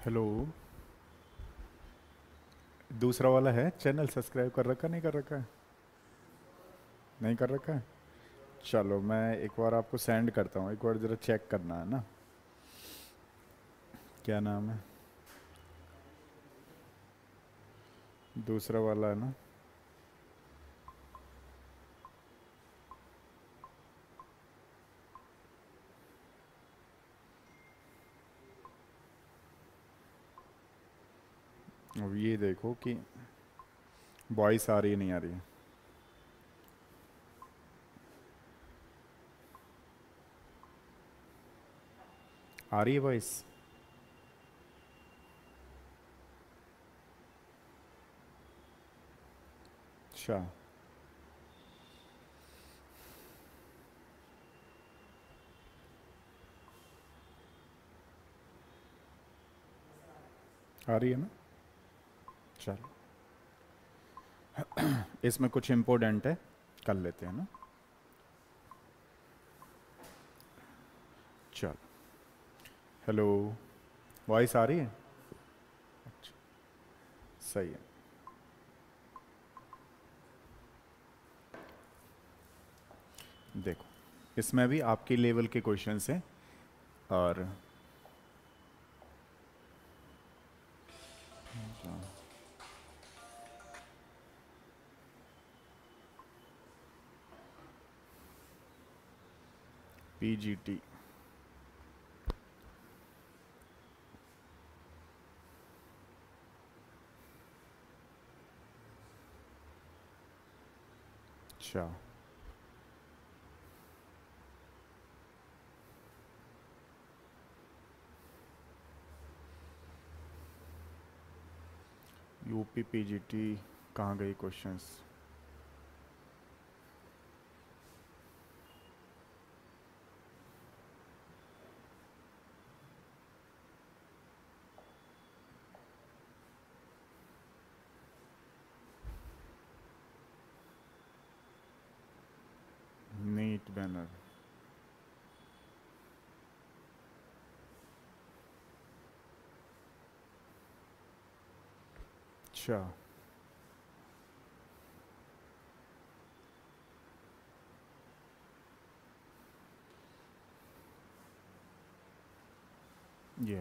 Hello. दूसरा वाला है चैनल सब्सक्राइब कर रखा नहीं कर रखा है? नहीं कर रखा है। चलो मैं एक बार आपको सेंड करता हूँ, एक बार ज़रा चेक करना है ना। क्या नाम है? दूसरा वाला है ना? अब ये देखो कि वॉइस आ रही है नहीं आ रही है। आ रही है वॉइस? अच्छा। आ रही है ना? चलो, इसमें कुछ इम्पोर्टेंट है, कर लेते हैं ना। चलो। हेलो। वॉइस आ रही है? अच्छा, सही है। देखो, इसमें भी आपके लेवल के क्वेश्चंस हैं। और पीजीटी। अच्छा। यूपी पीजीटी कहाँ गई क्वेश्चंस? NEET banner. अच्छा। ये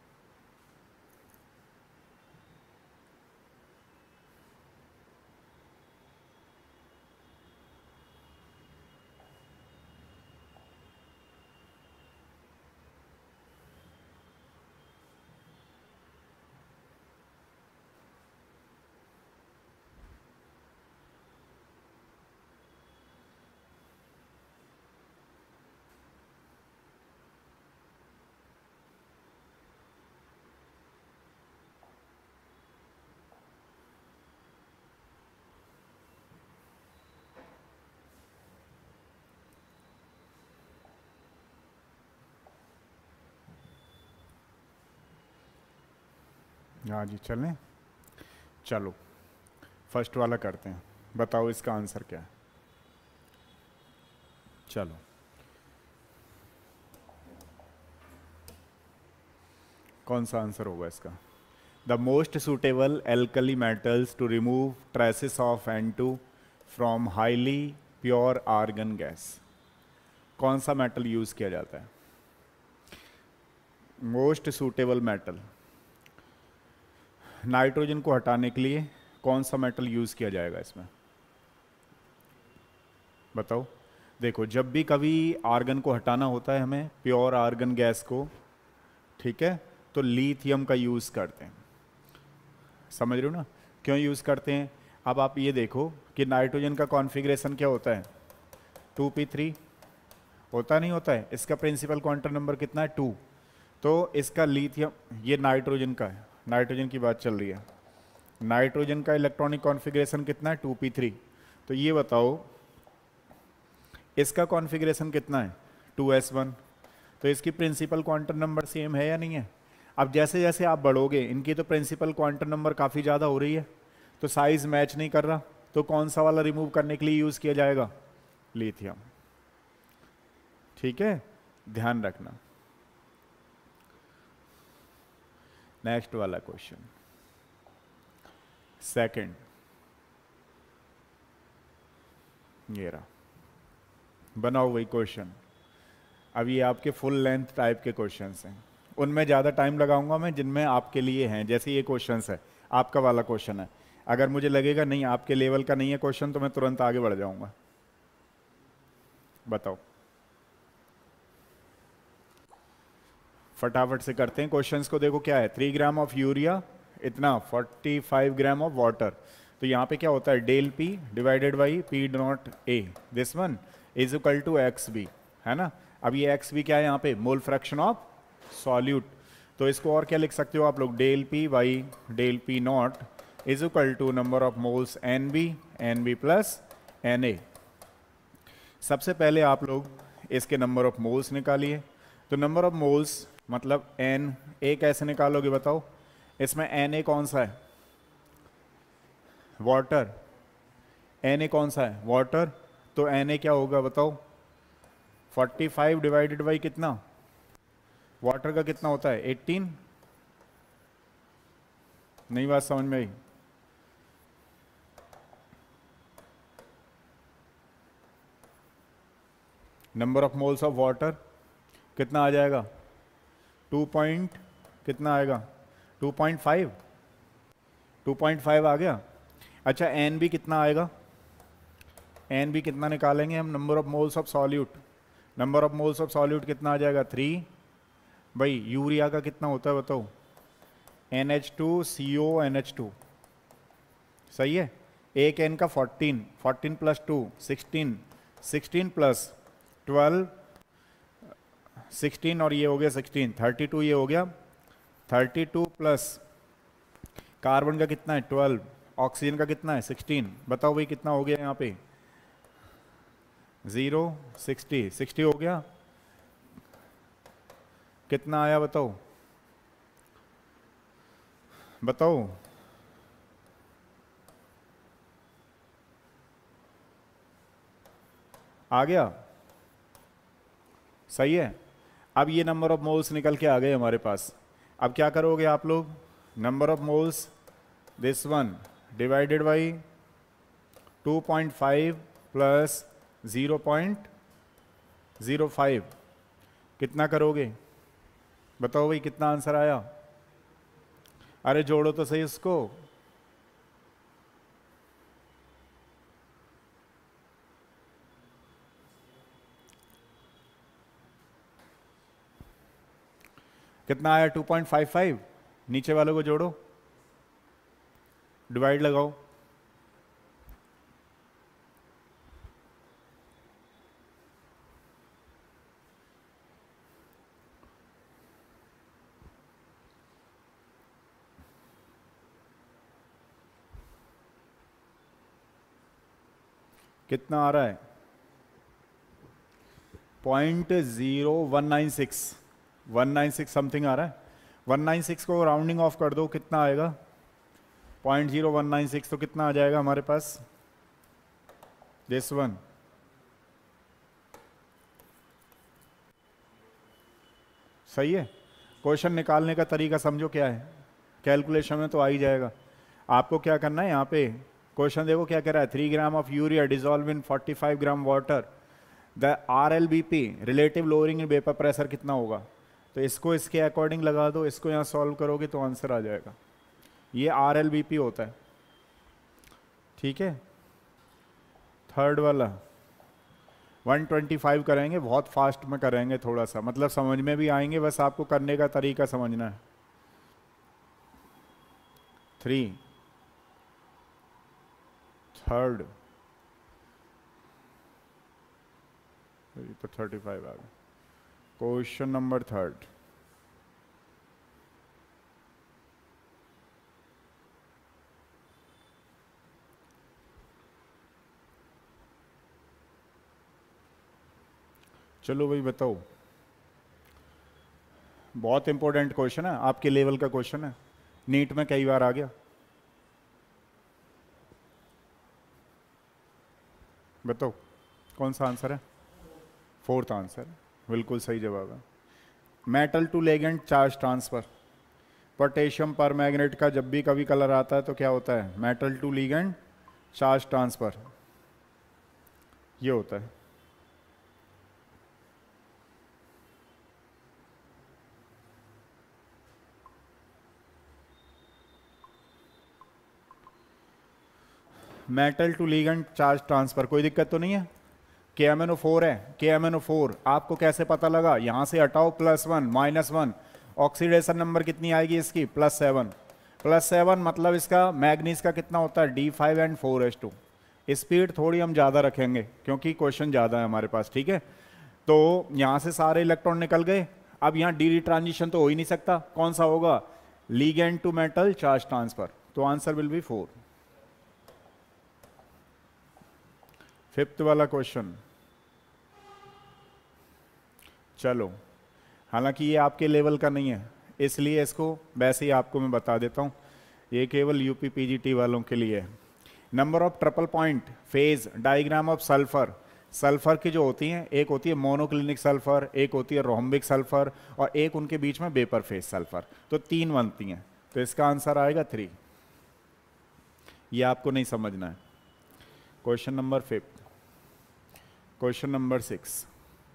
हाँ जी, चलें। चलो, फर्स्ट वाला करते हैं। बताओ इसका आंसर क्या है? चलो, कौन सा आंसर होगा इसका? The most suitable alkali metals to remove traces of N2 from highly pure argon gas. कौन सा मेटल यूज किया जाता है? मोस्ट सुटेबल मेटल, नाइट्रोजन को हटाने के लिए कौन सा मेटल यूज किया जाएगा इसमें? बताओ। देखो, जब भी कभी आर्गन को हटाना होता है हमें, प्योर आर्गन गैस को, ठीक है, तो लिथियम का यूज करते हैं। समझ रहे हो ना? क्यों यूज करते हैं? अब आप ये देखो कि नाइट्रोजन का कॉन्फ़िगरेशन क्या होता है? 2p3 होता नहीं होता है? इसका प्रिंसिपल क्वांटम नंबर कितना है? 2। तो इसका लिथियम, ये नाइट्रोजन का है, नाइट्रोजन की बात चल रही है। नाइट्रोजन का इलेक्ट्रॉनिक कॉन्फ़िगरेशन कितना है? 2p3। तो ये बताओ इसका कॉन्फ़िगरेशन कितना है? 2s1। तो इसकी प्रिंसिपल क्वांटम नंबर सेम है या नहीं है? अब जैसे जैसे आप बढ़ोगे, इनकी तो प्रिंसिपल क्वांटम नंबर काफ़ी ज़्यादा हो रही है, तो साइज मैच नहीं कर रहा। तो कौन सा वाला रिमूव करने के लिए यूज़ किया जाएगा? लिथियम। ठीक है, ध्यान रखना। नेक्स्ट वाला क्वेश्चन, सेकंड, ये रहा, बनाओ वही क्वेश्चन। अब ये आपके फुल लेंथ टाइप के क्वेश्चंस हैं, उनमें ज़्यादा टाइम लगाऊंगा मैं जिनमें आपके लिए हैं। जैसे ये क्वेश्चंस है, आपका वाला क्वेश्चन है, अगर मुझे लगेगा नहीं आपके लेवल का नहीं है क्वेश्चन तो मैं तुरंत आगे बढ़ जाऊंगा। बताओ, फटाफट से करते हैं क्वेश्चंस को। देखो क्या है, 3 ग्राम ऑफ यूरिया, इतना 45 ग्राम ऑफ वाटर। तो यहाँ पे क्या होता है, del P divided by P naught A, this one is equal to X B, है ना। अब ये एक्स बी क्या है यहाँ पे, मोल फ्रैक्शन ऑफ सॉल्यूट। तो इसको और क्या लिख सकते हो आप लोग, del P by del P naught is equal to number of moles N B plus N A. सबसे पहले आप लोग इसके नंबर ऑफ मोल्स निकालिए। तो नंबर ऑफ मोल्स मतलब एन ए कैसे निकालोगे बताओ, इसमें एन ए कौन सा है, वाटर, एन ए कौन सा है, वाटर। तो एन ए क्या होगा बताओ, 45 डिवाइडेड बाई कितना, वाटर का कितना होता है 18। नई बात समझ में आई, number of moles of water कितना आ जाएगा, 2 पॉइंट कितना आएगा, 2.5, 2.5 आ गया। अच्छा एन बी कितना आएगा, एन बी कितना निकालेंगे हम, number of moles of solute, number of moles of solute कितना आ जाएगा 3। भाई यूरिया का कितना होता है बताओ, NH2CO NH2, सही है। एक एन का 14, 14 प्लस 2 16, 16 प्लस 12 16 और ये हो गया 16, 32 ये हो गया, 32 प्लस कार्बन का कितना है 12, ऑक्सीजन का कितना है 16। बताओ भाई कितना हो गया यहाँ पे, 0 60, 60 हो गया, कितना आया बताओ, बताओ आ गया, सही है। अब ये नंबर ऑफ मोल्स निकल के आ गए हमारे पास। अब क्या करोगे आप लोग, number of moles this one divided by 2.5 plus 0.05 कितना करोगे बताओ भाई, कितना आंसर आया, अरे जोड़ो तो सही इसको, कितना आया 2.55, नीचे वालों को जोड़ो, डिवाइड लगाओ, कितना आ रहा है 0.0196, 196 समथिंग आ रहा है। 196 को राउंडिंग ऑफ कर दो, कितना आएगा 0.0196, तो कितना आ जाएगा हमारे पास, दिस वन, सही है। क्वेश्चन निकालने का तरीका समझो क्या है, कैलकुलेशन में तो आ ही जाएगा। आपको क्या करना है यहाँ पे, क्वेश्चन देखो क्या कह रहा है, 3 gram of urea dissolve in 45 gram water, the RLBP relative lowering in vapour pressure कितना होगा। तो इसको इसके अकॉर्डिंग लगा दो, इसको यहाँ सॉल्व करोगे तो आंसर आ जाएगा। ये RLBP होता है, ठीक है। थर्ड वाला 125 करेंगे, बहुत फास्ट में करेंगे, थोड़ा सा मतलब समझ में भी आएंगे, बस आपको करने का तरीका समझना है। 3 थर्ड, तो 35 आ गया। क्वेश्चन नंबर थर्ड, चलो भाई बताओ, बहुत इंपॉर्टेंट क्वेश्चन है, आपके लेवल का क्वेश्चन है, नीट में कई बार आ गया। बताओ कौन सा आंसर है, फोर्थ आंसर, बिल्कुल सही जवाब है। Metal to ligand charge transfer, potassium पर मैग्नेट का जब भी कभी कलर आता है तो क्या होता है, metal to ligand charge transfer, ये होता है। Metal to ligand charge transfer, कोई दिक्कत तो नहीं है। KMnO4 है, KMnO4 आपको कैसे पता लगा, यहां से हटाओ +1 -1, ऑक्सीडेशन नंबर कितनी आएगी इसकी, +7। +7 मतलब इसका मैग्नीज का कितना होता है, D5 and 4s2। स्पीड थोड़ी हम ज़्यादा रखेंगे क्योंकि क्वेश्चन ज़्यादा है हमारे पास, ठीक है। तो यहाँ से सारे इलेक्ट्रॉन निकल गए, अब यहाँ डी ट्रांजिशन तो हो ही नहीं सकता, कौन सा होगा, ligand to metal charge transfer, तो आंसर विल बी 4। फिफ्थ वाला क्वेश्चन, चलो हालांकि ये आपके लेवल का नहीं है इसलिए इसको वैसे ही आपको मैं बता देता हूँ, ये केवल यूपी पीजीटी वालों के लिए है। Number of triple point phase diagram of sulphur, sulphur की जो होती हैं, एक होती है मोनोक्लिनिक सल्फर, एक होती है रोम्बिक सल्फर, और एक उनके बीच में वेपर फेज सल्फर, तो 3 बनती हैं, तो इसका आंसर आएगा 3। ये आपको नहीं समझना है। Question number 5, question number 6,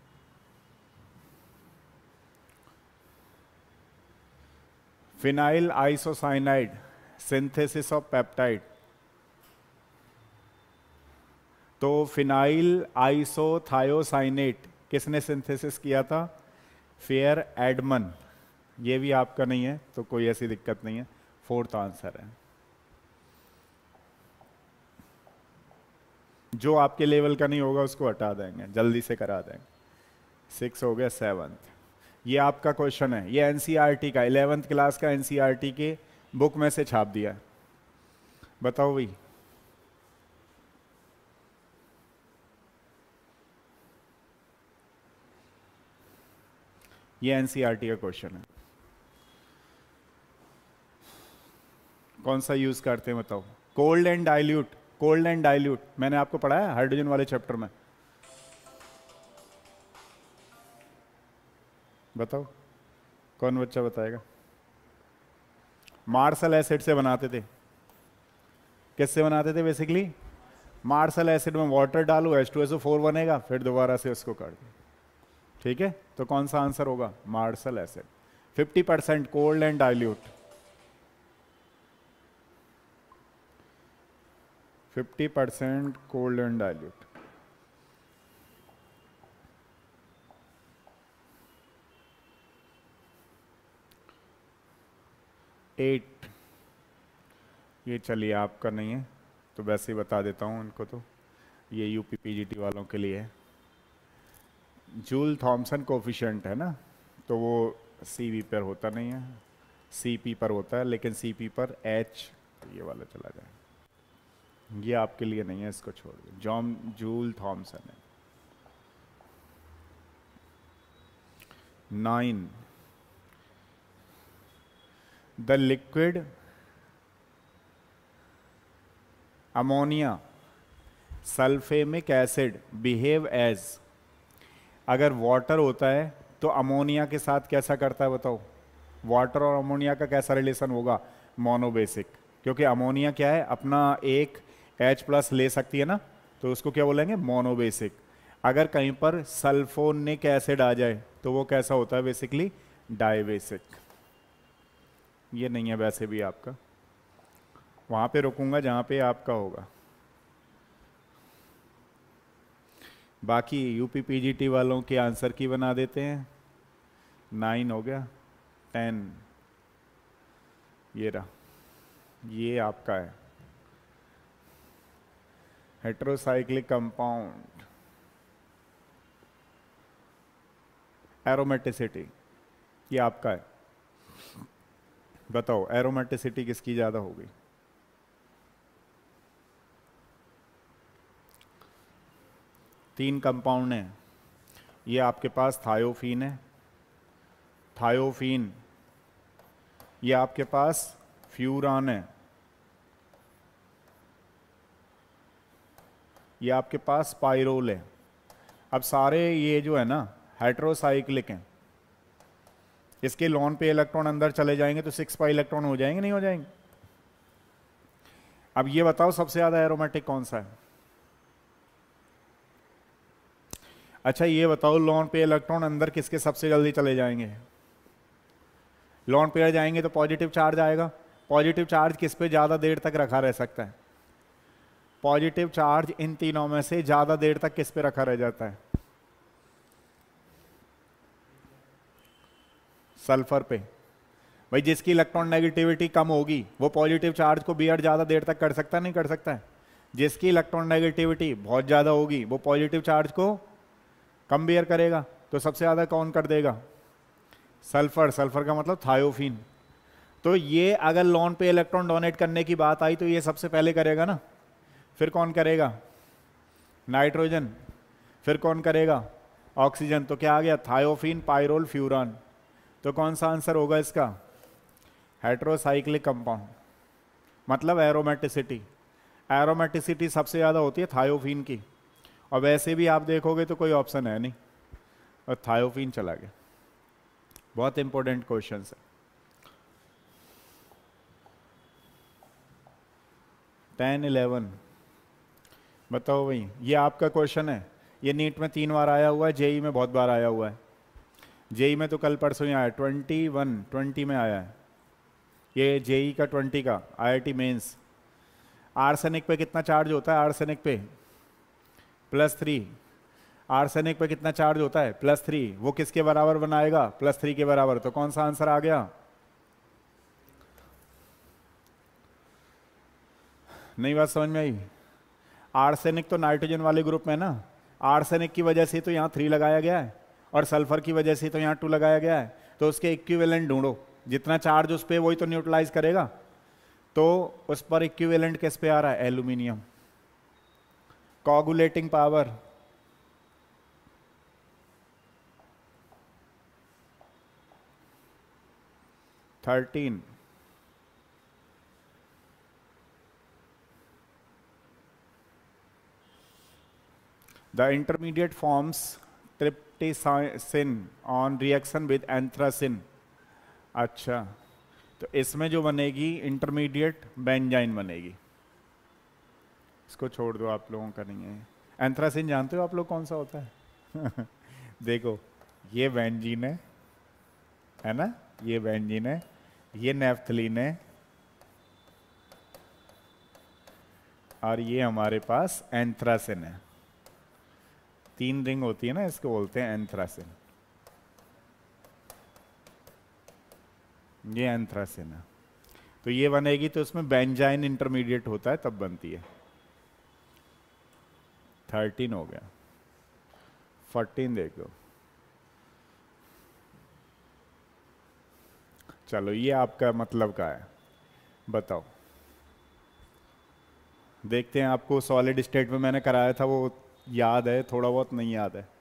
phenyl isocyanide synthesis of peptide, तो फिनाइल आइसोथायोसाइनेट किसने सिंथेसिस किया था, फेयर एडमन, ये भी आपका नहीं है तो कोई ऐसी दिक्कत नहीं है, 4th आंसर है। जो आपके लेवल का नहीं होगा उसको हटा देंगे, जल्दी से करा देंगे। 6 हो गया, 7th, ये आपका क्वेश्चन है, ये एनसीईआरटी का 11th क्लास का एनसीईआरटी के बुक में से छाप दिया है, बताओ भाई। ये एनसीईआरटी का क्वेश्चन है, कौन सा यूज करते हैं बताओ, cold and dilute, cold and dilute मैंने आपको पढ़ाया हाइड्रोजन वाले चैप्टर में, बताओ कौन बच्चा बताएगा। मार्शल एसिड से बनाते थे, किससे बनाते थे बेसिकली, मार्शल एसिड में वाटर डालो H2SO4 बनेगा, फिर दोबारा से उसको कर दो, ठीक है। तो कौन सा आंसर होगा, Marshall acid. 50% cold and dilute, 50% cold and dilute. Eight, ये चलिए आपका नहीं है तो वैसे ही बता देता हूँ इनको, तो ये यूपी पीजीटी वालों के लिए है। जूल थॉमसन कोफिशिएंट है ना, तो वो सीवी पर होता नहीं है, सीपी पर होता है, लेकिन सीपी पर एच, तो ये वाला चला जाए, ये आपके लिए नहीं है, इसको छोड़ दो। जॉन जूल थॉमसन है। 9, the liquid ammonia sulphamic acid behave as, अगर वाटर होता है तो अमोनिया के साथ कैसा करता है बताओ, वाटर और अमोनिया का कैसा रिलेशन होगा, मोनोबेसिक, क्योंकि अमोनिया क्या है, अपना एक H+ ले सकती है ना, तो उसको क्या बोलेंगे, मोनोबेसिक। अगर कहीं पर सल्फोनिक एसिड आ जाए तो वो कैसा होता है, बेसिकली डाइबेसिक। ये नहीं है वैसे भी आपका, वहां पे रुकूंगा जहां पे आपका होगा। बाकी यूपी पीजीटी वालों के आंसर की बना देते हैं। 9 हो गया, 10 ये रहा, ये आपका है हेटेरोसाइक्लिक कंपाउंड, एरोमेटिसिटी, ये आपका है। बताओ एरोमेटिसिटी किसकी ज्यादा होगी, तीन कंपाउंड हैं, ये आपके पास थायोफीन है, थायोफीन, ये आपके पास फ्यूरान है, ये आपके पास पाइरोल है। अब सारे ये जो है ना हेटेरोसाइक्लिक हैं, इसके लॉन पे इलेक्ट्रॉन अंदर चले जाएंगे तो 6 पाई इलेक्ट्रॉन हो जाएंगे, नहीं हो जाएंगे? अब ये बताओ सबसे ज्यादा एरोमेटिक कौन सा है? अच्छा ये बताओ लॉन पे इलेक्ट्रॉन अंदर किसके सबसे जल्दी चले जाएंगे? लॉन पेयर जाएंगे तो पॉजिटिव चार्ज आएगा। पॉजिटिव चार्ज किस पे ज्यादा देर तक रखा रह सकता है? पॉजिटिव चार्ज इन तीनों में से ज्यादा देर तक किस पे रखा रह जाता है? सल्फर पे। भाई जिसकी इलेक्ट्रॉन नेगेटिविटी कम होगी वो पॉजिटिव चार्ज को बियर ज्यादा देर तक कर सकता है, नहीं कर सकता है? जिसकी इलेक्ट्रॉन नेगेटिविटी बहुत ज्यादा होगी वो पॉजिटिव चार्ज को कम बियर करेगा। तो सबसे ज्यादा कौन कर देगा? सल्फर। सल्फर का मतलब थायोफीन। तो ये अगर लॉन पे इलेक्ट्रॉन डोनेट करने की बात आई तो ये सबसे पहले करेगा ना। फिर कौन करेगा? नाइट्रोजन। फिर कौन करेगा? ऑक्सीजन। तो क्या आ गया? Thiophene, pyrrole, furan. तो कौन सा आंसर होगा इसका? Heterocyclic compound. मतलब एरोमेटिसिटी। एरोमेटिसिटी सबसे ज्यादा होती है थायोफीन की, और वैसे भी आप देखोगे तो कोई ऑप्शन है नहीं, और थायोफीन चला गया। बहुत इंपॉर्टेंट क्वेश्चन है। 10, 11 बताओ भाई, ये आपका क्वेश्चन है। ये नीट में 3 बार आया हुआ है, जेई में बहुत बार आया हुआ है। जेई में तो कल परसों ही आया, 20 में आया है। ये जेई का 20 का आईआईटी मेंस। आर्सेनिक पे कितना चार्ज होता है? आर्सेनिक पे +3। आर्सेनिक पे कितना चार्ज होता है? +3। वो किसके बराबर बनाएगा? +3 के बराबर। तो कौन सा आंसर आ गया? नहीं बात समझ में आई? आर्सेनिक तो नाइट्रोजन वाले ग्रुप में ना, आर्सेनिक की वजह से तो यहाँ 3 लगाया गया है, और सल्फर की वजह से तो यहाँ 2 लगाया गया है। तो उसके इक्विवेलेंट ढूंढो, जितना चार्ज उस पर वही तो न्यूट्रलाइज करेगा। तो उस पर इक्विवेलेंट किस पे आ रहा है? Aluminium. Coagulating power, thirteen. The intermediate forms tryptophan on reaction with anthracene। अच्छा, तो इसमें जो बनेगी इंटरमीडिएट बेंजाइन बनेगी। इसको छोड़ दो, आप लोगों का नहीं है। एंथ्रासिन जानते हो आप लोग कौन सा होता है? देखो, ये बेंजीन है ना, ये बेंजीन है, ये नेफ्थलीन है, और ये हमारे पास एंथ्रासिन है। 3 रिंग होती है ना, इसको बोलते हैं एंथ्रासिन। ये एंथ्रासिन है। तो ये बनेगी तो इसमें बेंजाइन इंटरमीडिएट होता है, तब बनती है। 13 हो गया। 14 देखो। चलो ये आपका मतलब का है, बताओ। देखते हैं आपको सॉलिड स्टेट में मैंने कराया था वो याद है, थोड़ा बहुत नहीं याद है।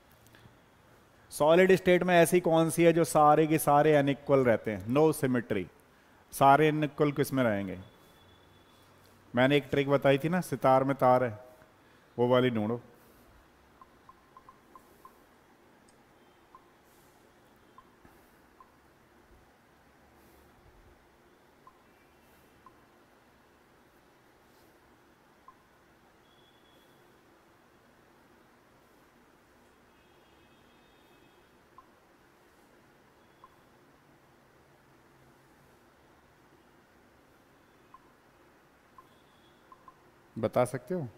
सॉलिड स्टेट में ऐसी कौन सी है जो सारे के सारे अनइक्वल रहते हैं? No symmetry. सारे अनइक्वल किस में रहेंगे? मैंने एक ट्रिक बताई थी ना, सितार में तार है, वो वाली ढूंढो। बता सकते हो?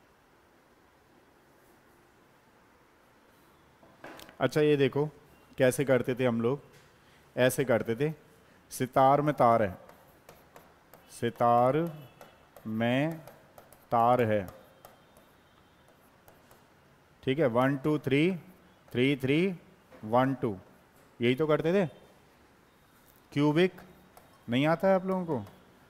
अच्छा ये देखो कैसे करते थे हम लोग, ऐसे करते थे। सितार में तार है, सितार में तार है, ठीक है। 1 2 3 3 3 1 2, यही तो करते थे। क्यूबिक नहीं आता है आप लोगों को?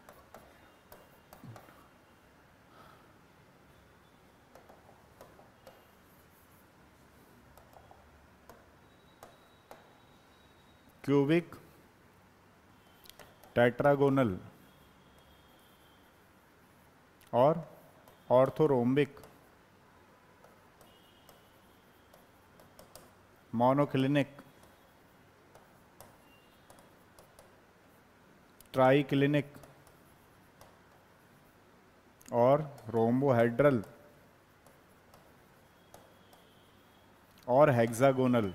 क्यूबिक, टेट्रागोनल और ऑर्थोरोम्बिक, मोनोक्लिनिक, ट्राई क्लिनिक और रोम्बोहेड्रल और हेक्सागोनल।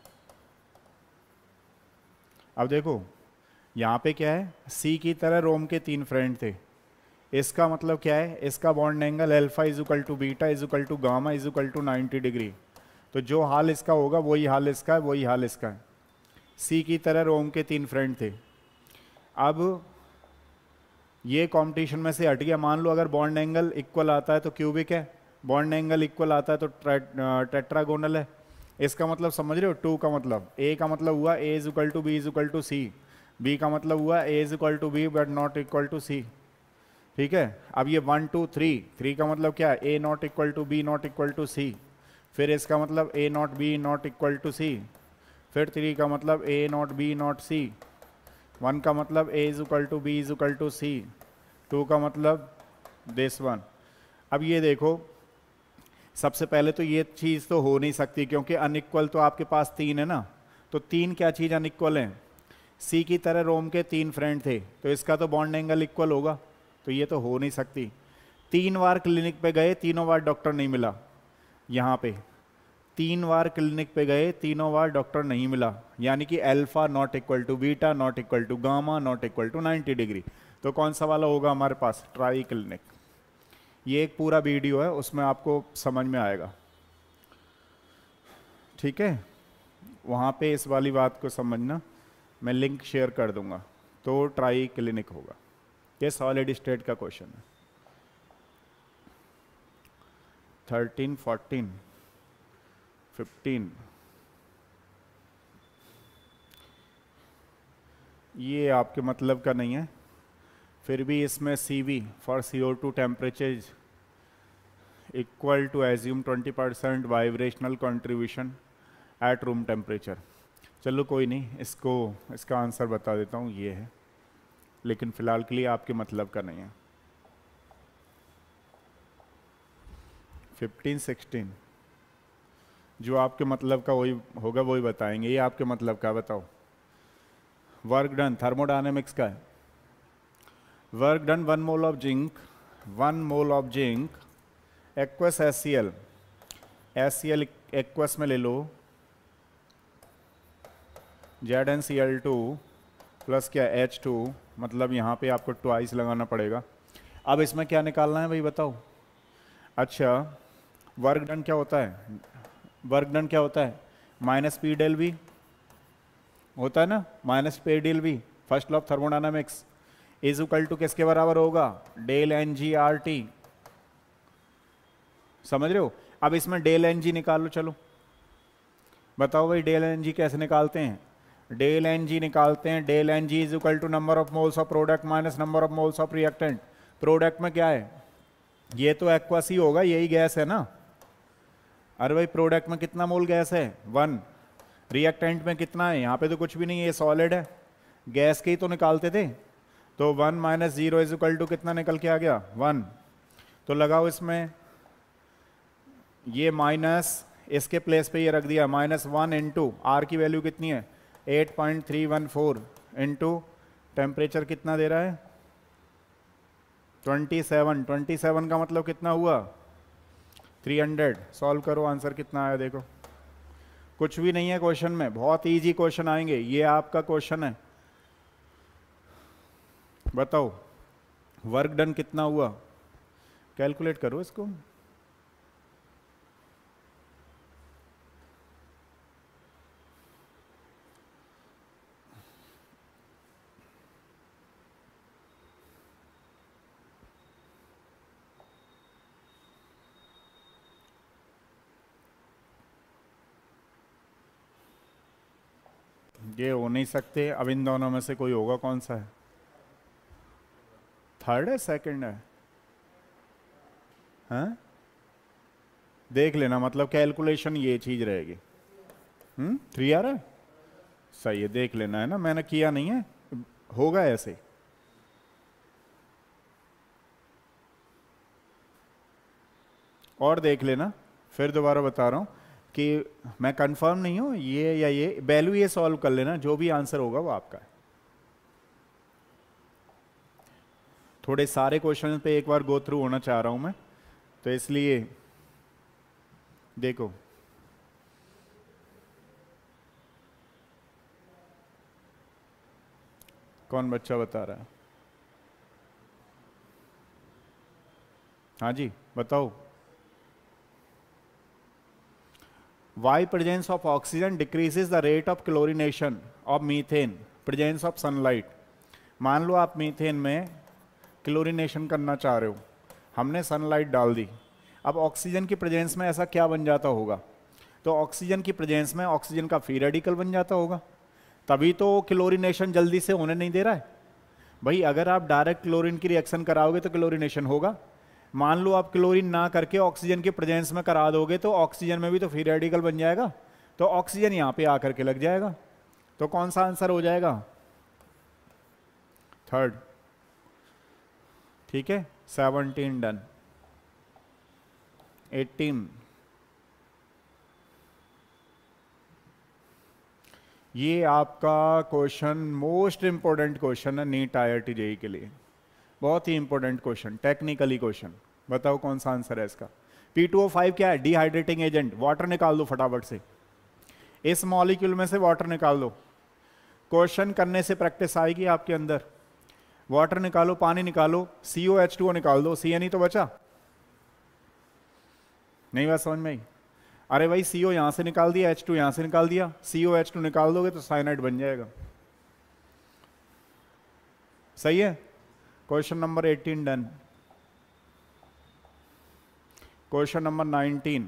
अब देखो यहाँ पे क्या है, सी की तरह रोम के 3 फ्रेंड थे। इसका मतलब क्या है, इसका bond angle alpha is equal to beta is equal to gamma is equal to 90 degree. तो जो हाल इसका होगा वही हाल इसका है, वही हाल इसका है। सी की तरह रोम के 3 फ्रेंड थे। अब ये कंपटीशन में से हट गया। मान लो अगर बॉन्ड एंगल इक्वल आता है तो क्यूबिक है, बॉन्ड एंगल इक्वल आता है तो टेट्रागोनल है। इसका मतलब समझ रहे हो, 2 का मतलब, ए का मतलब हुआ A is equal to B is equal to C, B का मतलब हुआ A is equal to B but not equal to C. ठीक है। अब ये 1 2 3, 3 का मतलब क्या है, A not equal to B not equal to C, फिर इसका मतलब A not B not equal to C, फिर 3 का मतलब A not B not C, 1 का मतलब A is equal to B is equal to C, 2 का मतलब दिस वन। अब ये देखो, सबसे पहले तो ये चीज़ तो हो नहीं सकती क्योंकि अनइक्वल तो आपके पास 3 है ना। तो 3 क्या चीज़ अनइक्वल है, सी की तरह रोम के 3 फ्रेंड थे तो इसका तो बॉन्ड एंगल इक्वल होगा, तो ये तो हो नहीं सकती। 3 बार क्लिनिक पे गए, तीनों बार डॉक्टर नहीं मिला। यहाँ पे 3 बार क्लिनिक पे गए, तीनों बार डॉक्टर नहीं मिला, यानी कि alpha not equal to beta not equal to gamma not equal to 90 degree. तो कौन सा वाला होगा हमारे पास, ट्राई क्लिनिक। ये एक पूरा वीडियो है, उसमें आपको समझ में आएगा। ठीक है, वहाँ पे इस वाली बात को समझना, मैं लिंक शेयर कर दूंगा। तो ट्राई क्लिनिक होगा। ये सॉलिड स्टेट का क्वेश्चन है। 13 14 15 ये आपके मतलब का नहीं है, फिर भी इसमें CV for CO2 temperature equal to assume 20% vibrational contribution at room temperature. चलो कोई नहीं, इसका आंसर बता देता हूँ, ये है, लेकिन फिलहाल के लिए आपके मतलब का नहीं है। 15 16 जो आपके मतलब का वही होगा, वही बताएंगे। ये आपके मतलब का बताओ। वर्क डन थर्मोडायनेमिक्स का है। Work done 1 mole of zinc, 1 mole of zinc aqueous HCl, HCl aqueous में ले लो, ZnCl2 प्लस क्या H2, मतलब यहाँ पे आपको ट्वाइस लगाना पड़ेगा। अब इसमें क्या निकालना है भाई बताओ। अच्छा, वर्क डन क्या होता है, वर्क डन क्या होता है, माइनस पी डेल वी होता है ना, minus P del V, first law of thermodynamics is equal to किसके बराबर होगा, del N G R T. समझ रहे हो। अब इसमें डेल एन जी निकाल लो। चलो बताओ भाई डेल एन जी कैसे निकालते हैं। डेल एन जी निकालते हैं, del N G is equal to number of moles of product minus number of moles of reactant. Product में क्या है, ये तो एक्वस ही होगा, यही गैस है ना। अरे भाई प्रोडक्ट में कितना मोल गैस है, 1। रिएक्टेंट में कितना है, यहाँ पे तो कुछ भी नहीं है, ये सॉलिड है। गैस के ही तो निकालते थे। तो 1 माइनस 0 इज इक्वल टू कितना निकल के आ गया, 1। तो लगाओ इसमें ये माइनस, इसके प्लेस पे ये रख दिया -1 इंटू आर की वैल्यू कितनी है 8.314 इंटू टेम्परेचर कितना दे रहा है 27। 27 का मतलब कितना हुआ 300। सॉल्व करो, आंसर कितना आया देखो। कुछ भी नहीं है क्वेश्चन में, बहुत इजी क्वेश्चन आएंगे। ये आपका क्वेश्चन है, बताओ वर्क डन कितना हुआ, कैलकुलेट करो इसको। ये हो नहीं सकते, अब इन दोनों में से कोई होगा, कौन सा है, थर्ड है सेकंड है, हाँ देख लेना, मतलब कैलकुलेशन ये चीज रहेगी। 3 आ रहा है, सही है, देख लेना है ना, मैंने किया नहीं है, होगा ऐसे। और देख लेना, फिर दोबारा बता रहा हूं कि मैं कंफर्म नहीं हूं, ये या ये वैल्यू ये सॉल्व कर लेना, जो भी आंसर होगा वो आपका है। थोड़े सारे क्वेश्चन पे एक बार गो थ्रू होना चाह रहा हूं मैं, तो इसलिए देखो कौन बच्चा बता रहा है? हाँ जी बताओ। Why presence of oxygen decreases the rate of chlorination of methane presence of sunlight. मान लो आप मीथेन में क्लोरिनेशन करना चाह रहे हो, हमने सनलाइट डाल दी, अब ऑक्सीजन की प्रेजेंस में ऐसा क्या बन जाता होगा? तो ऑक्सीजन की प्रेजेंस में ऑक्सीजन का फ्री रेडिकल बन जाता होगा, तभी तो क्लोरिनेशन जल्दी से होने नहीं दे रहा है। भाई अगर आप डायरेक्ट क्लोरीन की रिएक्शन कराओगे तो क्लोरिनेशन होगा। मान लो आप क्लोरीन ना करके ऑक्सीजन की प्रेजेंस में करा दोगे तो ऑक्सीजन में भी तो फ्री रेडिकल बन जाएगा, तो ऑक्सीजन यहां पे आकर के लग जाएगा। तो कौन सा आंसर हो जाएगा? थर्ड। ठीक है, 17 डन। 18, ये आपका क्वेश्चन मोस्ट इंपॉर्टेंट क्वेश्चन है नीट IIT JEE के लिए, बहुत ही इंपॉर्टेंट क्वेश्चन, टेक्निकली क्वेश्चन। बताओ कौन सा आंसर है इसका? P2O5 क्या है? Dehydrating agent. वाटर निकाल दो फटाफट से, इस मॉलिक्यूल में से वाटर निकाल दो। क्वेश्चन करने से प्रैक्टिस आएगी आपके अंदर। वाटर निकालो, पानी निकालो, COH2O निकाल दो, CN ही तो बचा। नहीं बात समझ में आई? अरे भाई CO यहां से निकाल दिया, H2 यहां से निकाल दिया, COH2 निकाल दोगे तो साइनाइड बन जाएगा। सही है। Question number 18 done. Question number 19,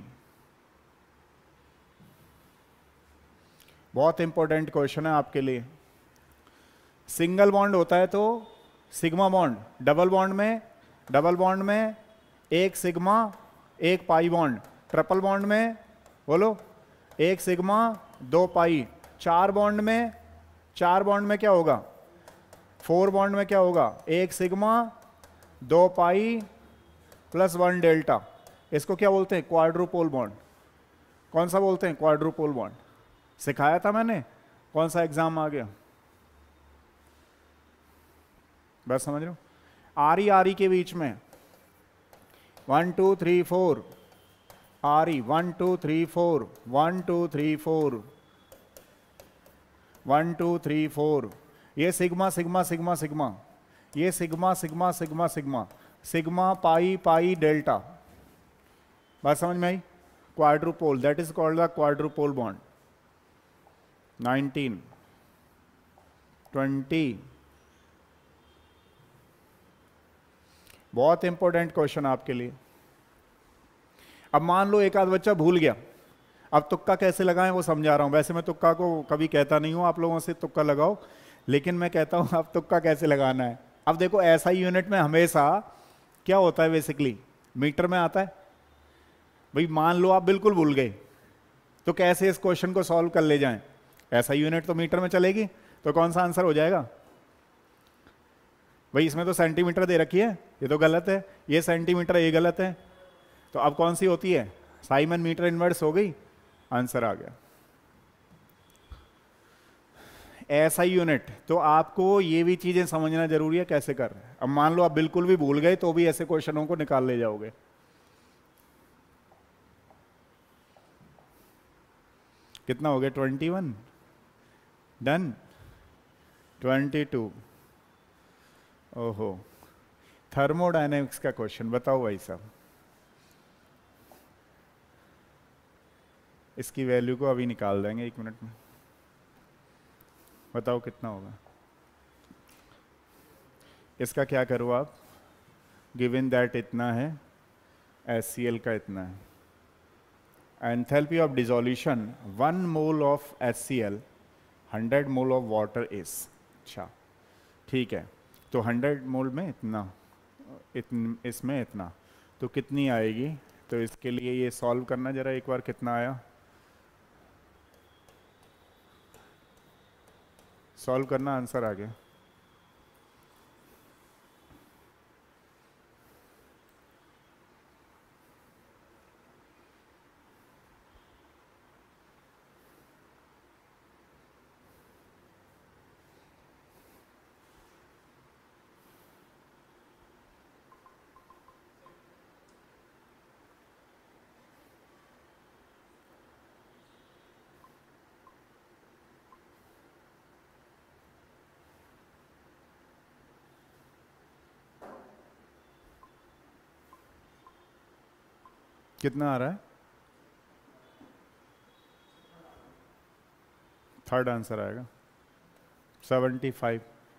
बहुत इंपॉर्टेंट क्वेश्चन है आपके लिए। सिंगल बॉन्ड होता है तो सिग्मा बॉन्ड, डबल बॉन्ड में एक सिग्मा एक पाई बॉन्ड, ट्रिपल बॉन्ड में बोलो एक सिग्मा दो पाई, चार बॉन्ड में क्या होगा? 4 बॉन्ड में क्या होगा? एक सिग्मा दो पाई प्लस 1 डेल्टा। इसको क्या बोलते हैं? Quadrupole bond. कौन सा बोलते हैं? Quadrupole bond. सिखाया था मैंने, कौन सा एग्जाम आ गया? बस समझ रहे हो? आर ई के बीच में 1 2 3 4, RE 1 2 3 4, 1 2 3 4, 1 2 3 4, ये सिग्मा सिग्मा सिग्मा सिग्मा, ये sigma sigma sigma sigma, sigma pi pi delta. बात समझ में आई? Quadrupole, that is called the quadrupole bond. 19, 20, बहुत इंपॉर्टेंट क्वेश्चन आपके लिए। अब मान लो एक आध बच्चा भूल गया, अब तुक्का कैसे लगाएं वो समझा रहा हूं। वैसे मैं तुक्का को कभी कहता नहीं हूं आप लोगों से तुक्का लगाओ, लेकिन मैं कहता हूं अब तुक्का कैसे लगाना है। अब देखो SI यूनिट में हमेशा क्या होता है? बेसिकली मीटर में आता है। भाई मान लो आप बिल्कुल भूल गए, तो कैसे इस क्वेश्चन को सॉल्व कर ले जाएं? SI यूनिट तो मीटर में चलेगी, तो कौन सा आंसर हो जाएगा? भाई इसमें तो सेंटीमीटर दे रखी है, ये तो गलत है, ये सेंटीमीटर, ये गलत है, तो अब कौन सी होती है? साइमन मीटर इनवर्स हो गई, आंसर आ गया। SI यूनिट, तो आपको ये भी चीजें समझना जरूरी है कैसे कर रहे हैं। अब मान लो आप बिल्कुल भी भूल गए तो भी ऐसे क्वेश्चनों को निकाल ले जाओगे। कितना हो गया? 21 डन। 22, ओहो, थर्मोडायनेमिक्स का क्वेश्चन बताओ भाई साहब। इसकी वैल्यू को अभी निकाल देंगे 1 मिनट में। बताओ कितना होगा? इसका क्या करो आप? गिवन दैट इतना है, HCl का इतना है, enthalpy of dissolution 1 mole of HCl 100 mole of water is. अच्छा ठीक है, तो 100 मोल में इतना, इसमें इतना, तो कितनी आएगी? तो इसके लिए ये सॉल्व करना जरा एक बार, कितना आया? सॉल्व करना, आंसर आ गया। कितना आ रहा है? थर्ड आंसर आएगा 75।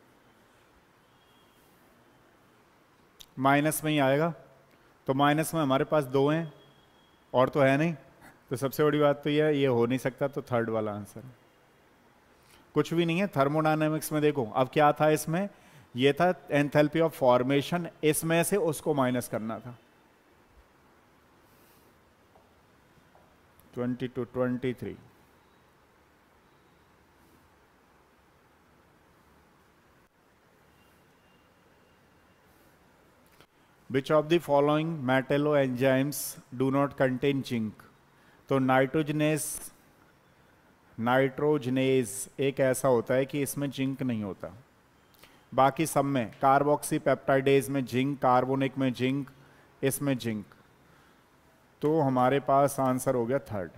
माइनस में ही आएगा, तो माइनस में हमारे पास 2 हैं और तो है नहीं, तो सबसे बड़ी बात तो ये हो नहीं सकता, तो थर्ड वाला आंसर है। कुछ भी नहीं है थर्मोडायनेमिक्स में। देखो अब क्या था इसमें, ये था एंथैल्पी ऑफ फॉर्मेशन, इसमें से उसको माइनस करना था। 22, 23। Which of the following metalloenzymes do not contain zinc? तो नाइट्रोजनेज एक ऐसा होता है कि इसमें जिंक नहीं होता, बाकी सब में, कार्बोक्सी पेप्टाइडेज में जिंक, कार्बोनिक में जिंक, इसमें जिंक। तो हमारे पास आंसर हो गया थर्ड।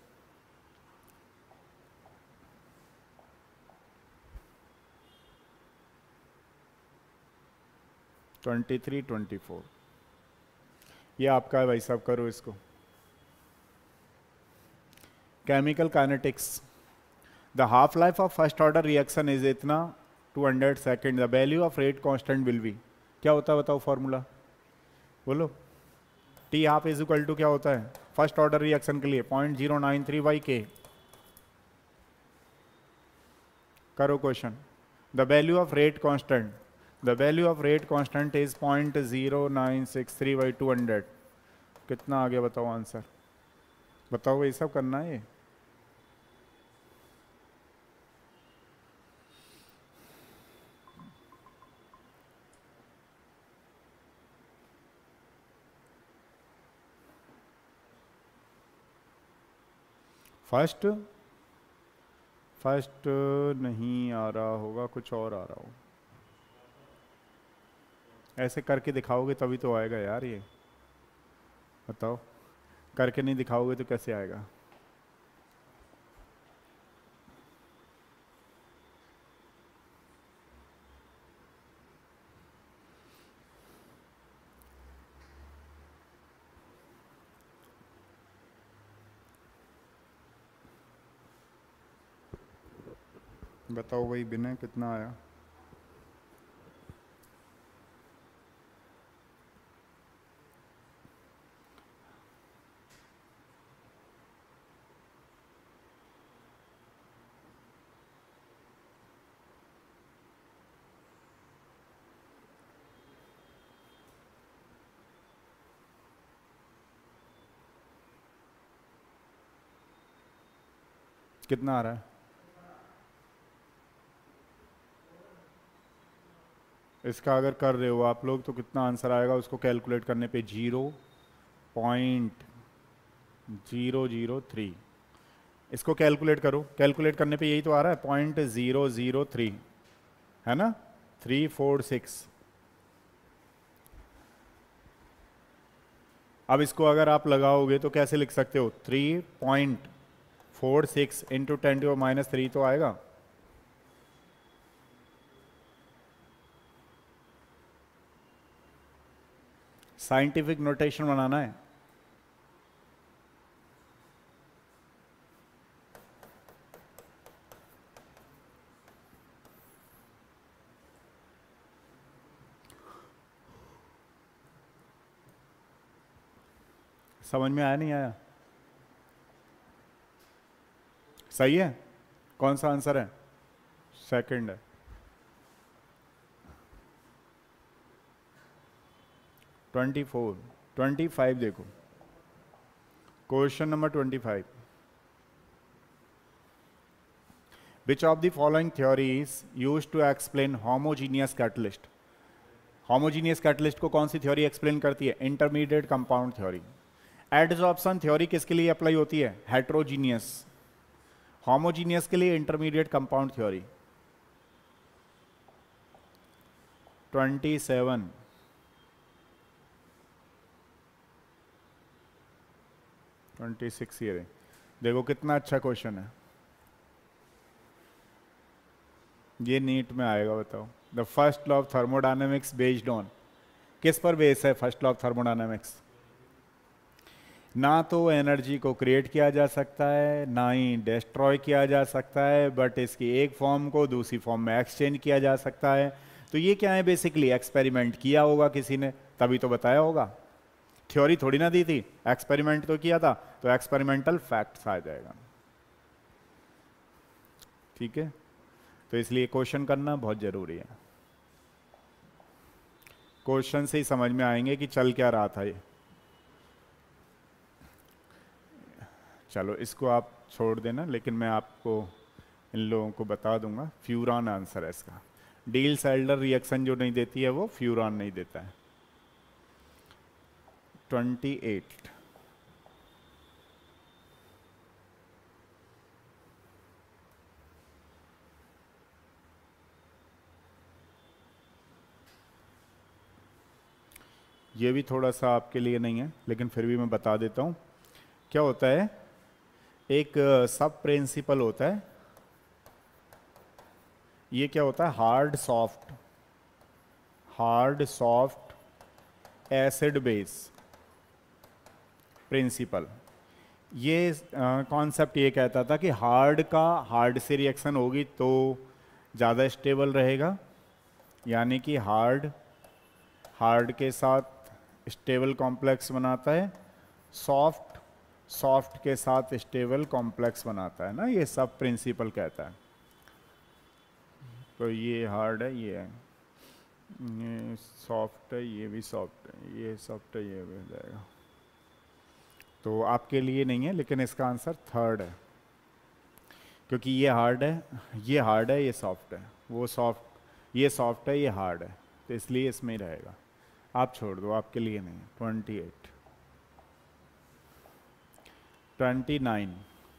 ट्वेंटी 24। ये आपका है भाई साहब, करो इसको। Chemical kinetics, the half life of first order reaction is इतना 200 second, the value of rate constant will be, क्या होता है बताओ फॉर्मूला, बोलो। T half is equal to क्या होता है फर्स्ट ऑर्डर रिएक्शन के लिए? 0.093/K। करो question. The value of rate constant, the value of rate constant is 0.0963/200। कितना आ गया बताओ आंसर, बताओ, ये सब करना है ये। फर्स्ट नहीं आ रहा होगा, कुछ और आ रहा हो। ऐसे करके दिखाओगे तभी तो आएगा यार ये, बताओ। करके नहीं दिखाओगे तो कैसे आएगा? बताओ भाई बिना कितना आया? कितना आ रहा है? इसका अगर कर रहे हो आप लोग तो कितना आंसर आएगा उसको कैलकुलेट करने पे? 0.003। इसको कैलकुलेट करो, कैलकुलेट करने पे यही तो आ रहा है 0.003, है ना? 346। अब इसको अगर आप लगाओगे तो कैसे लिख सकते हो? 3.46 इंटू 10⁻³ तो आएगा। साइंटिफिक नोटेशन बनाना है। समझ में आया नहीं आया? सही है? कौन सा आंसर है? सेकंड है। 24, 25 देखो, question number 25। Which of the following theories used to explain homogeneous catalyst? homogeneous catalyst को कौन सी थ्योरी एक्सप्लेन करती है? Intermediate compound theory. Adsorption theory किसके लिए अप्लाई होती है? हेट्रोजीनियस। होमोजीनियस के लिए इंटरमीडिएट कंपाउंड थ्योरी। 27। ये देखो कितना अच्छा क्वेश्चन है, ये नीट में आएगा, बताओ। The first law of thermodynamics based on, किस पर बेस है फर्स्ट लॉ ऑफ थर्मोडायनेमिक्स? ना तो एनर्जी को क्रिएट किया जा सकता है ना ही डिस्ट्रॉय किया जा सकता है, बट इसकी एक फॉर्म को दूसरी फॉर्म में एक्सचेंज किया जा सकता है। तो ये क्या है, बेसिकली एक्सपेरिमेंट किया होगा किसी ने, तभी तो बताया होगा। थ्योरी थोड़ी ना दी थी, एक्सपेरिमेंट तो किया था, तो एक्सपेरिमेंटल फैक्ट्स आ जाएगा। ठीक है, तो इसलिए क्वेश्चन करना बहुत जरूरी है। क्वेश्चन से ही समझ में आएंगे कि चल क्या रहा था ये। चलो इसको आप छोड़ देना, लेकिन मैं आपको इन लोगों को बता दूंगा। फ्यूरान आंसर है इसका। डील्स एल्डर रिएक्शन जो नहीं देती है वो फ्यूरान नहीं देता है। 28। ये भी थोड़ा सा आपके लिए नहीं है, लेकिन फिर भी मैं बता देता हूँ। क्या होता है, एक सब प्रिंसिपल होता है। ये क्या होता है, hard soft acid base principle. ये कॉन्सेप्ट ये कहता था कि हार्ड से रिएक्शन होगी तो ज़्यादा स्टेबल रहेगा, यानी कि हार्ड के साथ स्टेबल कॉम्प्लेक्स बनाता है, सॉफ्ट के साथ स्टेबल कॉम्प्लेक्स बनाता है ना, ये सब प्रिंसिपल कहता है। तो ये हार्ड है, ये सॉफ्ट है, ये भी सॉफ्ट है, ये सॉफ्ट है, ये भी हो जाएगा। तो आपके लिए नहीं है, लेकिन इसका आंसर थर्ड है, क्योंकि ये हार्ड है, ये सॉफ्ट है, ये सॉफ्ट है, ये हार्ड है, तो इसलिए इसमें ही रहेगा। आप छोड़ दो, आपके लिए नहीं। 28। 29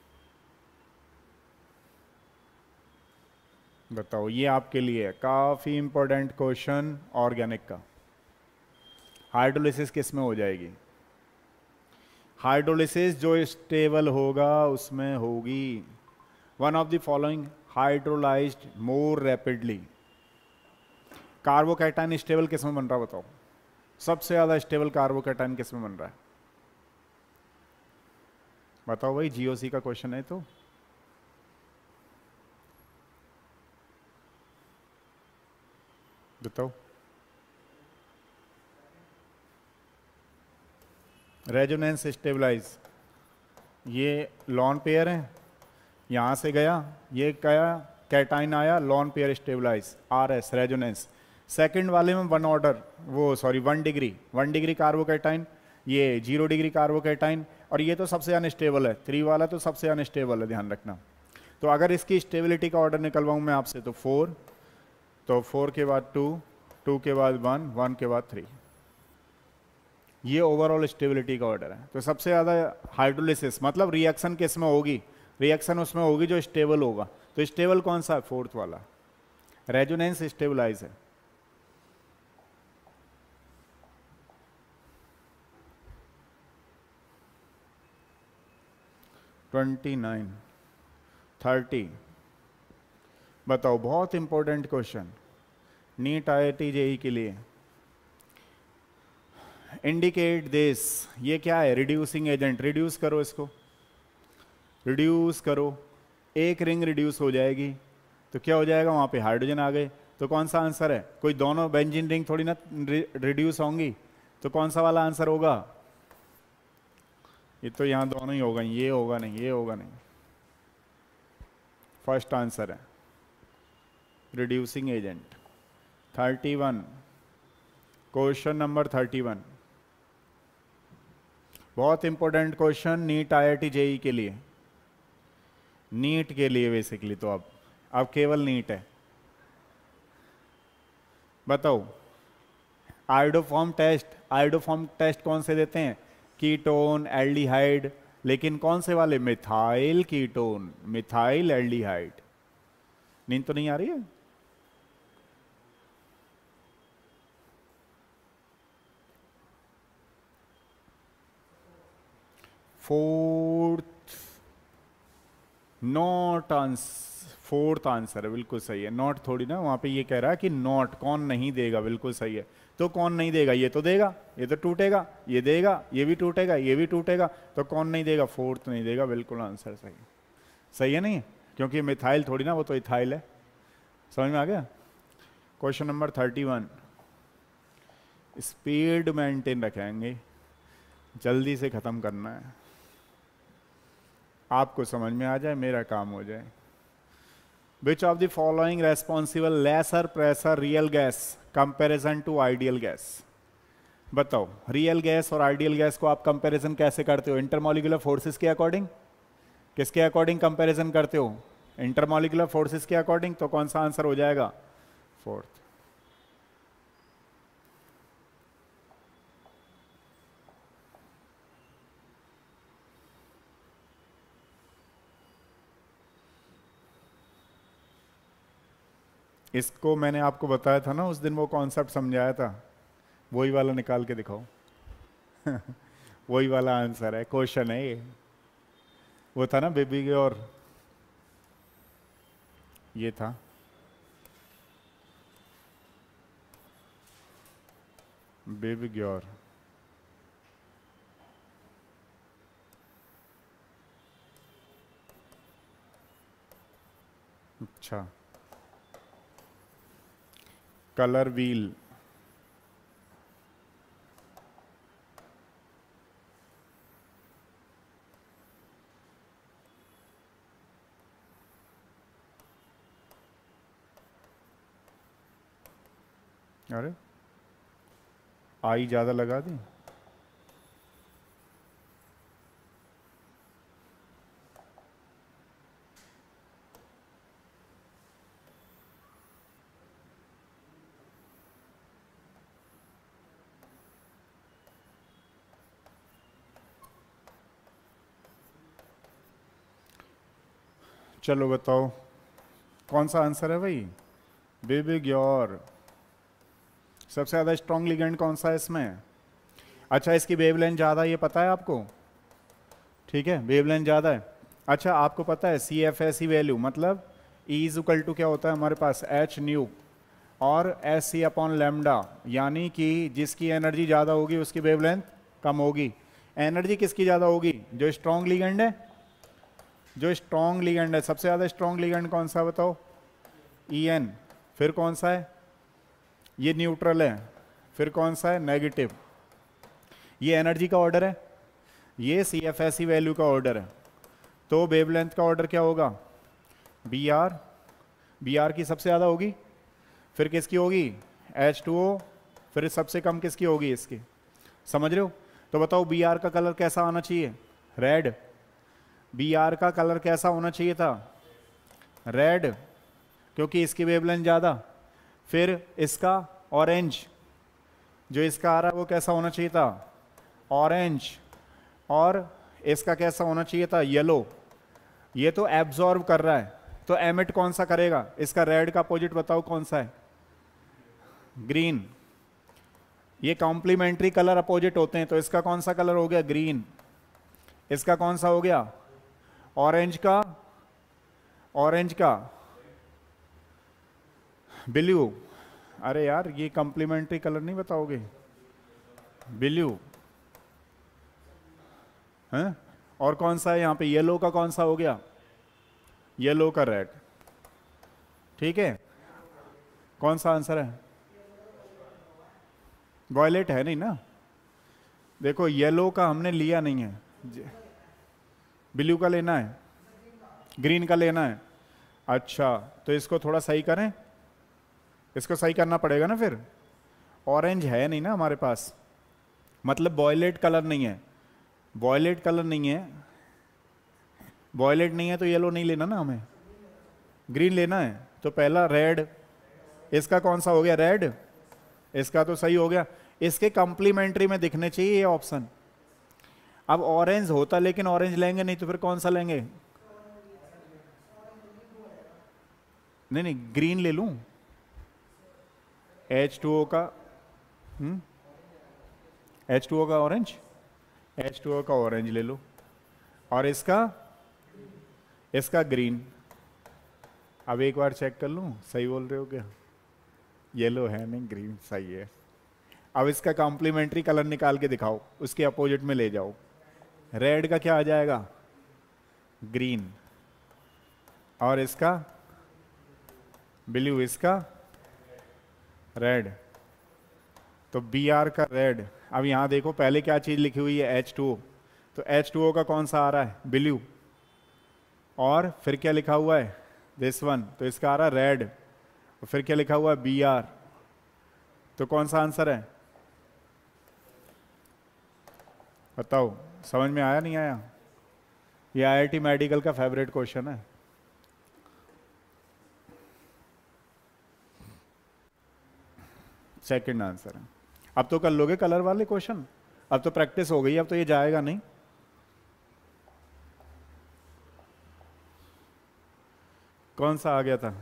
बताओ, ये आपके लिए है, काफी इंपॉर्टेंट क्वेश्चन ऑर्गेनिक का। हाइड्रोलिसिस किस में हो जाएगी? हाइड्रोलिसिस जो स्टेबल होगा उसमें होगी one of the following hydrolysed more rapidly. Carbocation stable किस में बन रहा है बताओ? सबसे ज्यादा स्टेबल कार्बोकैटायन किस में बन रहा है बताओ भाई, जीओसी का क्वेश्चन है तो। बताओ। रेजोनेंस स्टेबलाइज, ये लॉन पेयर है, यहां से गया, ये गया, कैटाइन आया, lone pair stabilise, RS resonance. Second वाले में 1 डिग्री कार्बोकैटाइन, ये 0 डिग्री कार्बोकैटाइन, और ये तो सबसे अनस्टेबल है, 3 वाला तो सबसे अनस्टेबल है, ध्यान रखना। तो अगर इसकी स्टेबिलिटी का ऑर्डर निकलवाऊं मैं आपसे तो 4, तो 4 के बाद 2, 2 के बाद 1, 1 के बाद 3, ये ओवरऑल स्टेबिलिटी का ऑर्डर है। तो सबसे ज़्यादा हाइड्रोलिसिस मतलब रिएक्शन किस में होगी? रिएक्शन उसमें होगी जो स्टेबल होगा। तो स्टेबल कौन सा है? 4th वाला, रेजोनेंस स्टेबलाइज है। (29) 30 बताओ, बहुत important question NEET IIT JEE के लिए। इंडिकेट दिस, ये क्या है? Reducing agent. रिड्यूस करो इसको, रिड्यूस करो, एक रिंग रिड्यूस हो जाएगी तो क्या हो जाएगा? वहां पे हाइड्रोजन आ गए। तो कौन सा आंसर है? कोई दोनों बेंजीन रिंग थोड़ी ना रिड्यूस होंगी, तो कौन सा वाला आंसर होगा? ये तो यहां दोनों ही होगा, ये होगा नहीं, ये होगा नहीं। फर्स्ट आंसर है रिड्यूसिंग एजेंट। 31 क्वेश्चन नंबर 31 बहुत important question NEET IIT JEE के लिए, नीट के लिए बेसिकली। तो अब केवल नीट है। बताओ, आयोडोफॉर्म टेस्ट कौन से देते हैं? कीटोन, एल्डिहाइड, लेकिन कौन से वाले? Methyl ketone, methyl aldehyde. नींद तो नहीं आ रही है? फोर्थ आंसर है, बिल्कुल सही है। नॉट थोड़ी ना, वहां पे ये कह रहा है कि नॉट कौन नहीं देगा, बिल्कुल सही है। तो कौन नहीं देगा? ये तो देगा, ये तो टूटेगा, ये देगा, ये भी टूटेगा, ये भी टूटेगा, तो कौन नहीं देगा? फोर्थ नहीं देगा। बिल्कुल आंसर सही। सही है नहीं? क्योंकि मिथाइल थोड़ी ना, वो तो इथाइल है। समझ में आ गया? क्वेश्चन नंबर 31, स्पीड मेंटेन रखेंगे, जल्दी से खत्म करना है, आपको समझ में आ जाए, मेरा काम हो जाए। Which of the following responsible lesser pressure real gas comparison to ideal gas? बताओ, रियल गैस और आइडियल गैस को आप कंपैरिजन कैसे करते हो? इंटरमॉलिक्यूलर फोर्सेस के अकॉर्डिंग? किसके अकॉर्डिंग कंपैरिजन करते हो? इंटरमॉलिक्यूलर फोर्सेस के अकॉर्डिंग। तो कौन सा आंसर हो जाएगा? फोर्थ। इसको मैंने आपको बताया था ना उस दिन, वो कॉन्सेप्ट समझाया था, वही वाला निकाल के दिखाओ। वही वाला आंसर है, क्वेश्चन है ये। वो था ना बेबी और ये था बेबी ग्योर। अच्छा, कलर व्हील। अरे आई ज्यादा लगा दी। चलो बताओ कौन सा आंसर है भाई? बेबी ग्योर। सबसे ज्यादा स्ट्रॉन्ग लिगेंड कौन सा है इसमें? अच्छा, इसकी वेवलेंथ ज्यादा, ये पता है आपको? ठीक है, वेवलेंथ ज्यादा है। अच्छा, आपको पता है C F S E value मतलब E इज इक्वल टू क्या होता है हमारे पास? एच न्यू और एस सी अपॉन लेमडा, यानी कि जिसकी एनर्जी ज्यादा होगी उसकी वेवलेंथ कम होगी। एनर्जी किसकी ज्यादा होगी? जो स्ट्रॉन्ग लिगेंड है। जो स्ट्रॉन्ग लिगेंड है, सबसे ज्यादा स्ट्रॉन्ग लिगेंड कौन सा बताओ? E N. फिर कौन सा है? ये न्यूट्रल है। फिर कौन सा है? नेगेटिव। ये एनर्जी का ऑर्डर है, ये C F S E value का ऑर्डर है। तो वेवलेंथ का ऑर्डर क्या होगा? B are. बी आर की सबसे ज़्यादा होगी, फिर किसकी होगी? H2O। फिर सबसे कम किसकी होगी? इसकी। समझ रहे हो? तो बताओ बी आर का कलर कैसा आना चाहिए? रेड। बी आर का कलर कैसा होना चाहिए था? रेड, क्योंकि इसकी वेवलेंथ ज़्यादा। फिर इसका ऑरेंज, जो इसका आ रहा है वो कैसा होना चाहिए था? ऑरेंज। और इसका कैसा होना चाहिए था? येलो। ये तो एब्जॉर्ब कर रहा है, तो एमिट कौन सा करेगा? इसका रेड का अपोजिट बताओ कौन सा है? ग्रीन। ये कॉम्प्लीमेंट्री कलर अपोजिट होते हैं, तो इसका कौन सा कलर हो गया? ग्रीन। इसका कौन सा हो गया? ऑरेंज का। ऑरेंज का ब्लू। अरे यार, ये कॉम्प्लीमेंट्री कलर नहीं बताओगे? ब्लू है। और कौन सा है यहां पे? येलो का कौन सा हो गया? येलो का रेड। ठीक है, कौन सा आंसर है? वॉयलेट है नहीं ना। देखो, येलो का हमने लिया नहीं है, ब्लू का लेना है, ग्रीन का लेना है। अच्छा, तो इसको थोड़ा सही करें, इसको सही करना पड़ेगा ना फिर। ऑरेंज है नहीं ना हमारे पास, मतलब वॉयलेट कलर नहीं है। वॉयलेट कलर नहीं है, वॉयलेट नहीं है तो येलो नहीं लेना ना हमें, ग्रीन लेना है। तो पहला रेड, इसका कौन सा हो गया? रेड। इसका तो सही हो गया। इसके कंप्लीमेंट्री में दिखने चाहिए ये ऑप्शन। अब ऑरेंज होता, लेकिन ऑरेंज लेंगे नहीं, तो फिर कौन सा लेंगे? नहीं नहीं, ग्रीन ले लूं। H2O का H2O का ऑरेंज, H2O का ऑरेंज ले लो, और इसका ग्रीन। अब एक बार चेक कर लूं, सही बोल रहे हो क्या? येलो है नहीं, ग्रीन सही है। अब इसका कॉम्प्लीमेंट्री कलर निकाल के दिखाओ, उसके अपोजिट में ले जाओ। रेड का क्या आ जाएगा? ग्रीन। और इसका ब्लू, इसका रेड। तो बी आर का रेड। अब यहां देखो पहले क्या चीज लिखी हुई है, H2O। तो H2O का कौन सा आ रहा है? ब्लू। और फिर क्या लिखा हुआ है? This one. तो इसका आ रहा है रेड। और फिर क्या लिखा हुआ है? B R. तो कौन सा आंसर है? बताओ, समझ में आया नहीं आया? ये IIT मेडिकल का फेवरेट क्वेश्चन है। सेकंड आंसर है। अब तो कर लोगे कलर वाले क्वेश्चन, अब तो प्रैक्टिस हो गई, अब तो ये जाएगा नहीं। कौन सा आ गया था?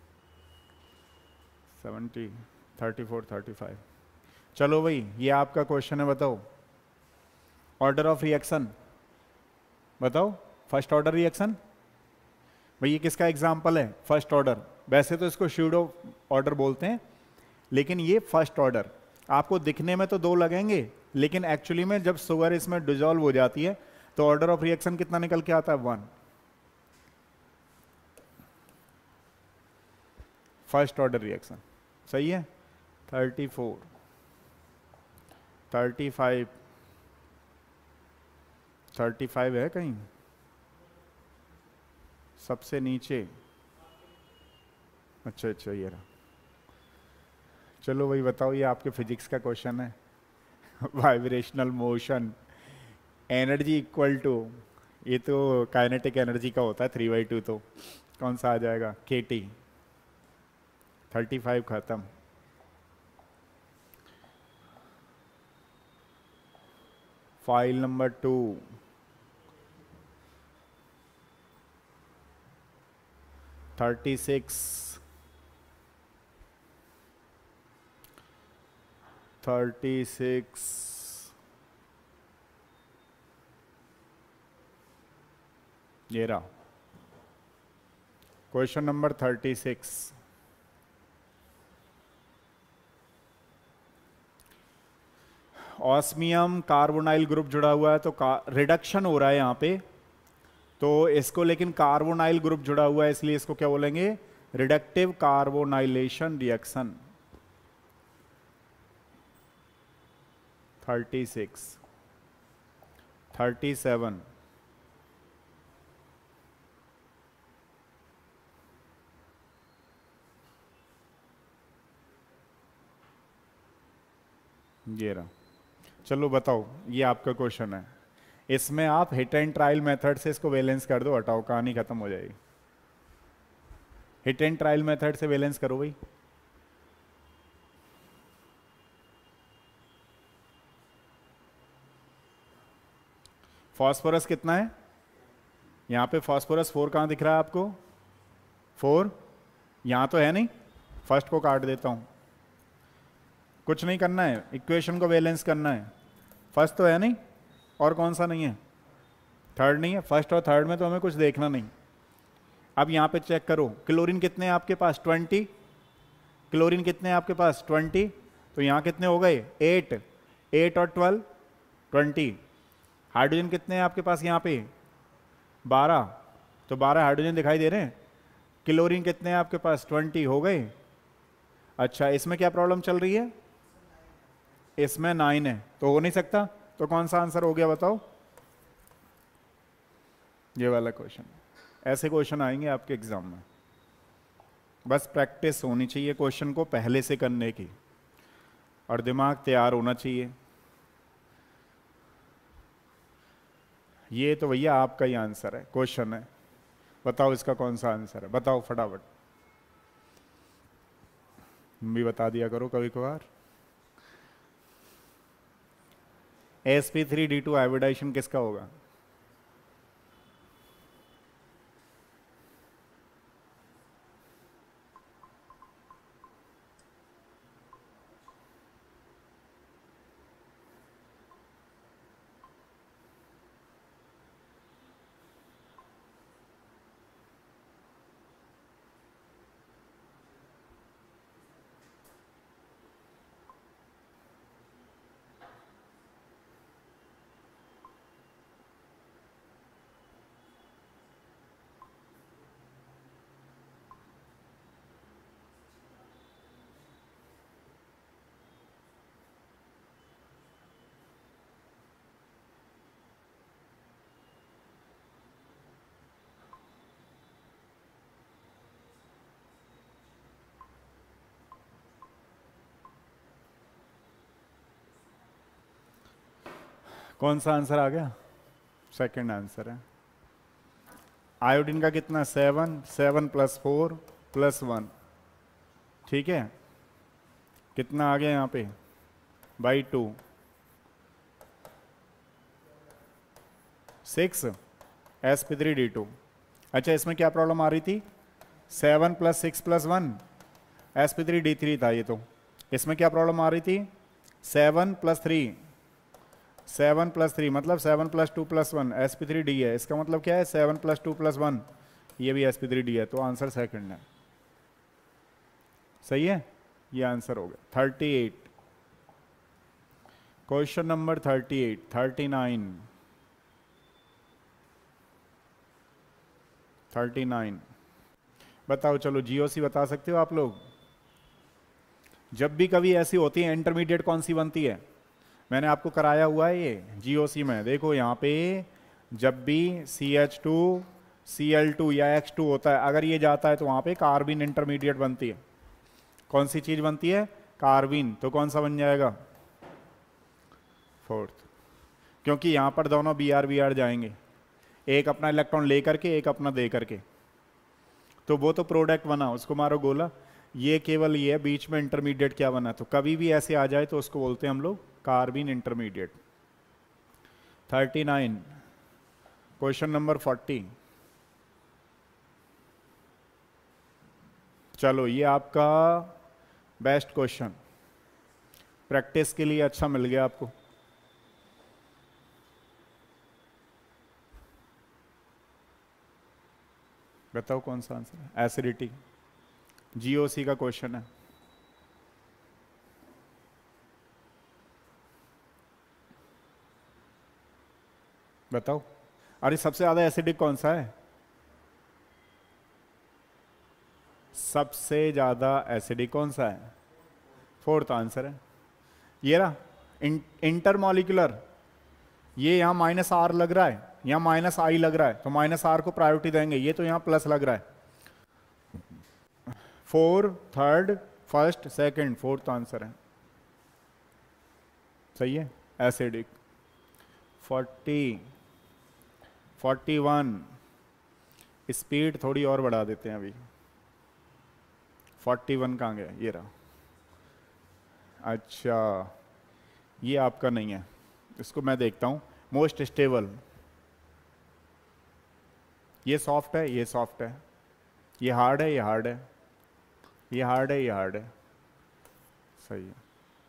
70, 34, 35। चलो भाई, ये आपका क्वेश्चन है, बताओ ऑर्डर ऑफ रिएक्शन। बताओ फर्स्ट ऑर्डर रिएक्शन। भाई ये किसका एग्जाम्पल है? First order. वैसे तो इसको स्यूडो ऑर्डर बोलते हैं, लेकिन ये फर्स्ट ऑर्डर। आपको दिखने में तो दो लगेंगे, लेकिन एक्चुअली में जब शुगर इसमें डिजोल्व हो जाती है तो ऑर्डर ऑफ रिएक्शन कितना निकल के आता है? 1। फर्स्ट ऑर्डर रिएक्शन सही है। 34, 35, 35 है कहीं सबसे नीचे? अच्छा अच्छा, ये रहा। चलो भाई बताओ, ये आपके फिजिक्स का क्वेश्चन है। Vibrational motion, energy equal to, ये तो काइनेटिक एनर्जी का होता है 3/2। तो कौन सा आ जाएगा? KT। 35 खत्म। File number 2। 36, 36, ये रहा question number 36। Osmium carbonyl group जुड़ा हुआ है, तो रिडक्शन हो रहा है यहां पे, तो इसको, लेकिन कार्बोनाइल ग्रुप जुड़ा हुआ है इसलिए इसको क्या बोलेंगे? Reductive carbonylation reaction. 36, 37, ये रहा। चलो बताओ, ये आपका क्वेश्चन है, इसमें आप हिट एंड ट्रायल मेथड से इसको बैलेंस कर दो, हटाओ, कहानी खत्म हो जाएगी। हिट एंड ट्रायल मेथड से बैलेंस करो भाई। फास्फोरस कितना है यहां पे? फास्फोरस 4 कहां दिख रहा है आपको? 4 यहां तो है नहीं, फर्स्ट को काट देता हूं। कुछ नहीं करना है, इक्वेशन को बैलेंस करना है। फर्स्ट तो है नहीं, और कौन सा नहीं है? थर्ड नहीं है। फर्स्ट और थर्ड में तो हमें कुछ देखना नहीं। अब यहां पे चेक करो, क्लोरीन कितने हैं आपके पास? 20। क्लोरीन कितने हैं आपके पास? 20। तो यहां कितने हो गए? 8। 8 और 12, 20। हाइड्रोजन कितने हैं आपके पास यहाँ पे? 12। तो 12 हाइड्रोजन दिखाई दे रहे हैं। क्लोरीन कितने हैं आपके पास? 20 हो गए। अच्छा, इसमें क्या प्रॉब्लम चल रही है? इसमें 9 है, तो हो नहीं सकता। तो कौन सा आंसर हो गया बताओ? ये वाला क्वेश्चन। ऐसे क्वेश्चन आएंगे आपके एग्जाम में, बस प्रैक्टिस होनी चाहिए क्वेश्चन को पहले से करने की, और दिमाग तैयार होना चाहिए। ये तो भैया आपका ही आंसर है, क्वेश्चन है। बताओ इसका कौन सा आंसर है, बताओ फटाफट। भी बता दिया करो कभी कभार। sp3d2 हाइब्रिडाइजेशन किसका होगा? कौन सा आंसर आ गया? सेकंड आंसर है। आयोडीन का कितना? 7, 7 + 4 + 1, ठीक है। कितना आ गया यहाँ पे? /2, 6 sp3d2। अच्छा, इसमें क्या प्रॉब्लम आ रही थी? 7 + 6 + 1 sp3d3 था ये तो। इसमें क्या प्रॉब्लम आ रही थी? 7 + 3, 7 + 3 मतलब 7 + 2 + 1 sp3d है। इसका मतलब क्या है? 7 + 2 + 1 ये भी sp3d है, तो आंसर सेकंड है। सही है, ये आंसर हो गया। 38, क्वेश्चन नंबर 38, 39 बताओ। चलो जीओसी बता सकते हो आप लोग? जब भी कभी ऐसी होती है इंटरमीडिएट कौन सी बनती है? मैंने आपको कराया हुआ है ये जीओसी में। देखो यहाँ पे जब भी CH2 Cl2 या X2 होता है, अगर ये जाता है तो वहाँ पे कार्बिन इंटरमीडिएट बनती है। कौन सी चीज बनती है? कार्बिन। तो कौन सा बन जाएगा? फोर्थ, क्योंकि यहाँ पर दोनों Br जाएंगे, एक अपना इलेक्ट्रॉन ले करके एक अपना दे करके, तो वो तो प्रोडक्ट बना, उसको मारो गोला। ये केवल ये है बीच में इंटरमीडिएट क्या बना। तो कभी भी ऐसे आ जाए तो उसको बोलते हैं हम लोग कार्बिन इंटरमीडिएट। 39, question number 40। चलो ये आपका बेस्ट क्वेश्चन, प्रैक्टिस के लिए अच्छा मिल गया आपको। बताओ कौन सा आंसर है? एसिडिटी, जीओसी का क्वेश्चन है। बताओ। अरे सबसे ज्यादा एसिडिक कौन सा है? सबसे ज्यादा एसिडिक कौन सा है? फोर्थ आंसर है ये रहा, इंटरमॉलिक्यूलर। ये यहाँ -R लग रहा है, यहाँ -I लग रहा है, तो -R को प्रायोरिटी देंगे। ये तो यहाँ प्लस लग रहा है। 4, third, first, second, fourth answer है। सही है, एसिडिक। 40, 41, स्पीड थोड़ी और बढ़ा देते हैं अभी। 41 कहाँ गया? ये रहा। अच्छा, ये आपका नहीं है, इसको मैं देखता हूँ। मोस्ट स्टेबल, ये सॉफ्ट है, ये सॉफ्ट है, ये हार्ड है, ये हार्ड है, ये हार्ड है, ये हार्ड है। सही है,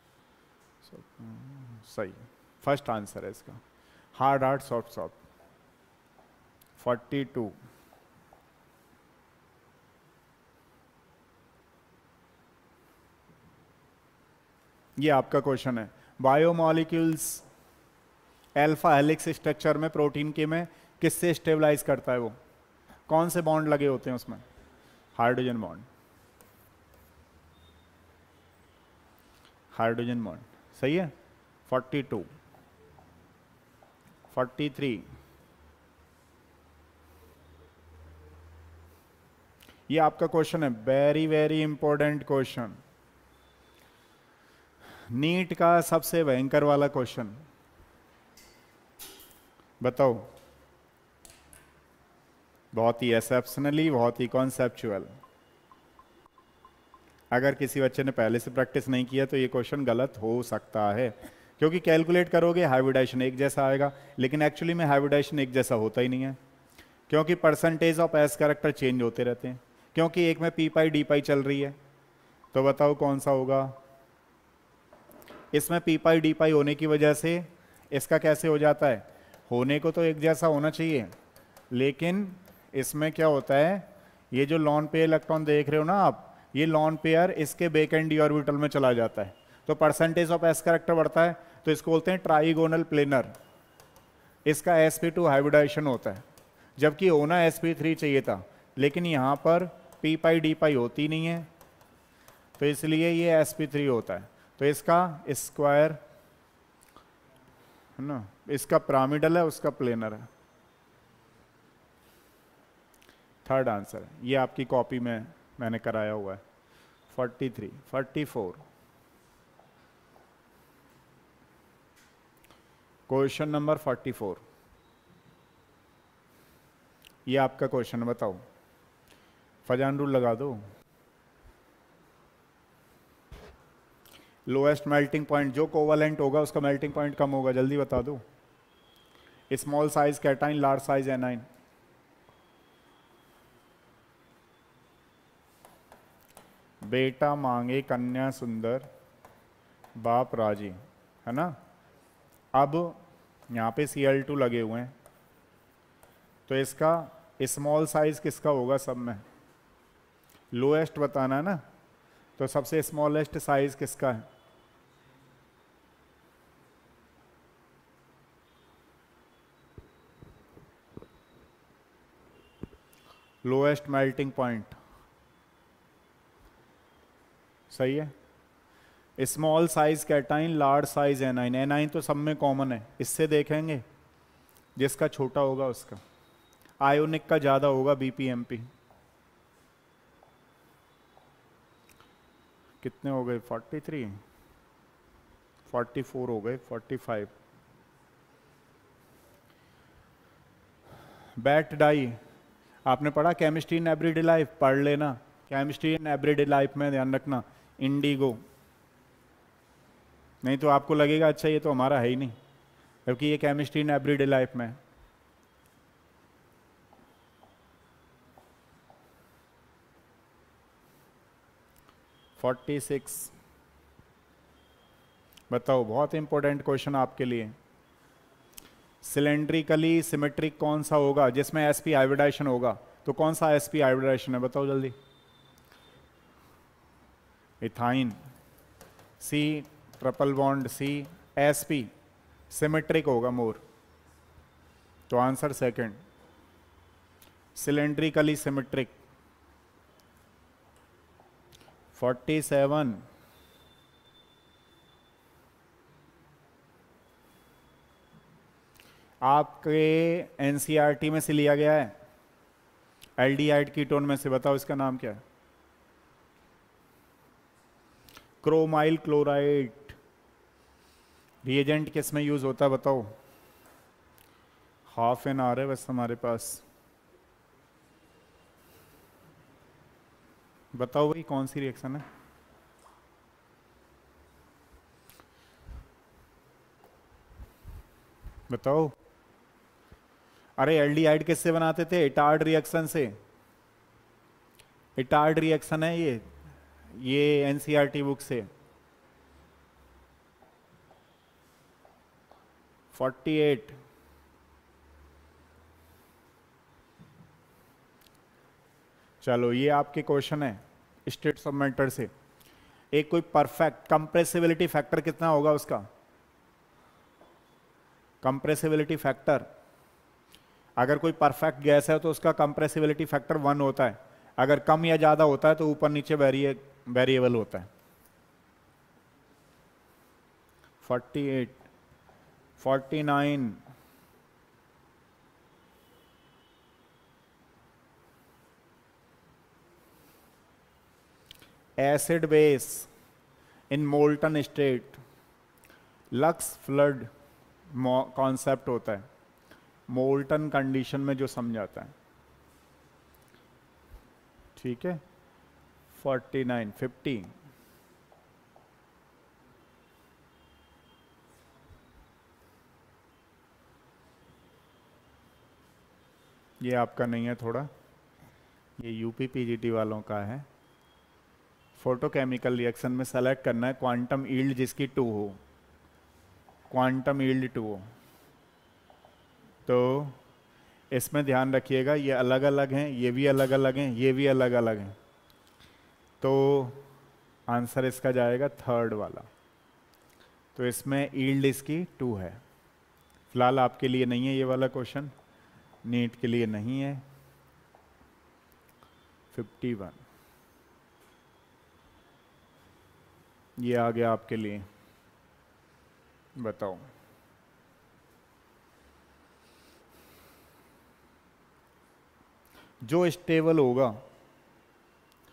सही। फर्स्ट आंसर है इसका, हार्ड हार्ड सॉफ्ट सॉफ्ट। 42, ये आपका क्वेश्चन है। बायोमॉलिक्यूल्स अल्फा हेलिक्स स्ट्रक्चर में प्रोटीन के में किससे स्टेबलाइज करता है? वो कौन से बॉन्ड लगे होते हैं उसमें? Hydrogen bond, hydrogen bond. सही है। 42, 43, ये आपका क्वेश्चन है, very very important question, NEET का सबसे भयंकर वाला क्वेश्चन। बताओ। बहुत ही एक्सेप्शनली, बहुत ही कॉन्सेप्चुअल। अगर किसी बच्चे ने पहले से प्रैक्टिस नहीं किया तो ये क्वेश्चन गलत हो सकता है, क्योंकि कैलकुलेट करोगे हाइब्रिडाइजेशन एक जैसा आएगा, लेकिन एक्चुअली में हाइब्रिडाइजेशन एक जैसा होता ही नहीं है, क्योंकि percentage of S character change होते रहते हैं, क्योंकि एक में पी पाई डी पाई चल रही है। तो बताओ कौन सा होगा? इसमें पी पाई डी पाई होने की वजह से इसका कैसे हो जाता है? होने को तो एक जैसा होना चाहिए, लेकिन इसमें क्या होता है, ये जो लॉन पेयर इलेक्ट्रॉन देख रहे हो ना आप, ये लॉन पेयर इसके बैक एंड डी ऑर्बिटल में चला जाता है, तो परसेंटेज ऑफ एस कैरेक्टर बढ़ता है, तो इसको बोलते हैं ट्राइगोनल प्लेनर। इसका sp2 हाइब्रिडाइजेशन होता है, जबकि होना sp3 चाहिए था, लेकिन यहाँ पर पी पाई डी पाई होती नहीं है, तो इसलिए ये sp3 होता है। तो इसका स्क्वायर है ना, इसका पिरामिडल है, उसका प्लेनर है। थर्ड आंसर है, ये आपकी कॉपी में मैंने कराया हुआ है। 43, 44, क्वेश्चन नंबर 44, ये आपका क्वेश्चन, बताओ। फजान रूल लगा दो। लोएस्ट मेल्टिंग पॉइंट, जो कोवलेंट होगा उसका मेल्टिंग पॉइंट कम होगा, जल्दी बता दो। Small size cation, large size anion. बेटा मांगे कन्या सुंदर, बाप राजी, है ना। अब यहाँ पे Cl2 लगे हुए हैं, तो इसका स्मॉल साइज किसका होगा सब में? लोएस्ट बताना है ना, तो सबसे स्मॉलेस्ट साइज किसका है? लोएस्ट मेल्टिंग पॉइंट, सही है। Small size cation, large size anion. Anion तो सब में कॉमन है, इससे देखेंगे जिसका छोटा होगा उसका। आयोनिक का ज्यादा होगा, बीपीएमपी। कितने हो गए? 43, 44 हो गए, 45। बैट डाई आपने पढ़ा केमिस्ट्री इन एवरीडे लाइफ, पढ़ लेना। केमिस्ट्री इन एवरीडे लाइफ में ध्यान रखना, इंडिगो। नहीं तो आपको लगेगा अच्छा ये तो हमारा है ही नहीं, क्योंकि ये केमिस्ट्री इन एवरीडे लाइफ में। फोर्टी 46, बताओ, बहुत इंपॉर्टेंट क्वेश्चन आपके लिए। सिलेंड्रिकली सिमेट्रिक कौन सा होगा जिसमें sp हाइब्रिडाइजेशन होगा? तो कौन सा sp हाइब्रिडाइजेशन है, बताओ जल्दी। Ethyne, C triple bond C, sp symmetric होगा मोर, तो आंसर सेकंड, सिलेंड्रिकली सिमेट्रिक। 47, आपके एनसीईआरटी में से लिया गया है, एल्डिहाइड कीटोन में से, बताओ इसका नाम क्या है? Chromyl chloride. रिएजेंट किस में यूज होता है बताओ? हाफ एन आवर है बस हमारे पास, बताओ भाई कौन सी रिएक्शन है? बताओ। अरे एल्डिहाइड किससे बनाते थे? इटार्ड रिएक्शन से। इटार्ड रिएक्शन है ये एनसीईआरटी बुक से। 48, चलो ये आपके क्वेश्चन है स्टेट्स ऑफ मैटर से। एक कोई परफेक्ट कंप्रेसिबिलिटी फैक्टर कितना होगा उसका? कंप्रेसिबिलिटी फैक्टर, अगर कोई परफेक्ट गैस है तो उसका कंप्रेसिबिलिटी फैक्टर 1 होता है, अगर कम या ज्यादा होता है तो ऊपर नीचे वेरिएबल होता है। 48, 49, acid base in molten state, Lux Flood concept होता है, मोल्टन कंडीशन में जो समझाता है, ठीक है। 49, 50, ये आपका नहीं है थोड़ा, ये यूपी पीजीटी वालों का है। फोटोकेमिकल रिएक्शन में सेलेक्ट करना है क्वांटम यील्ड जिसकी 2 हो, क्वांटम यील्ड 2 हो। तो इसमें ध्यान रखिएगा ये अलग अलग हैं, ये भी अलग अलग हैं, ये भी अलग अलग हैं, तो आंसर इसका जाएगा थर्ड वाला। तो इसमें यील्ड इसकी 2 है। फिलहाल आपके लिए नहीं है ये वाला क्वेश्चन, नीट के लिए नहीं है। 51, ये आ गया आपके लिए, बताओ। जो स्टेबल होगा,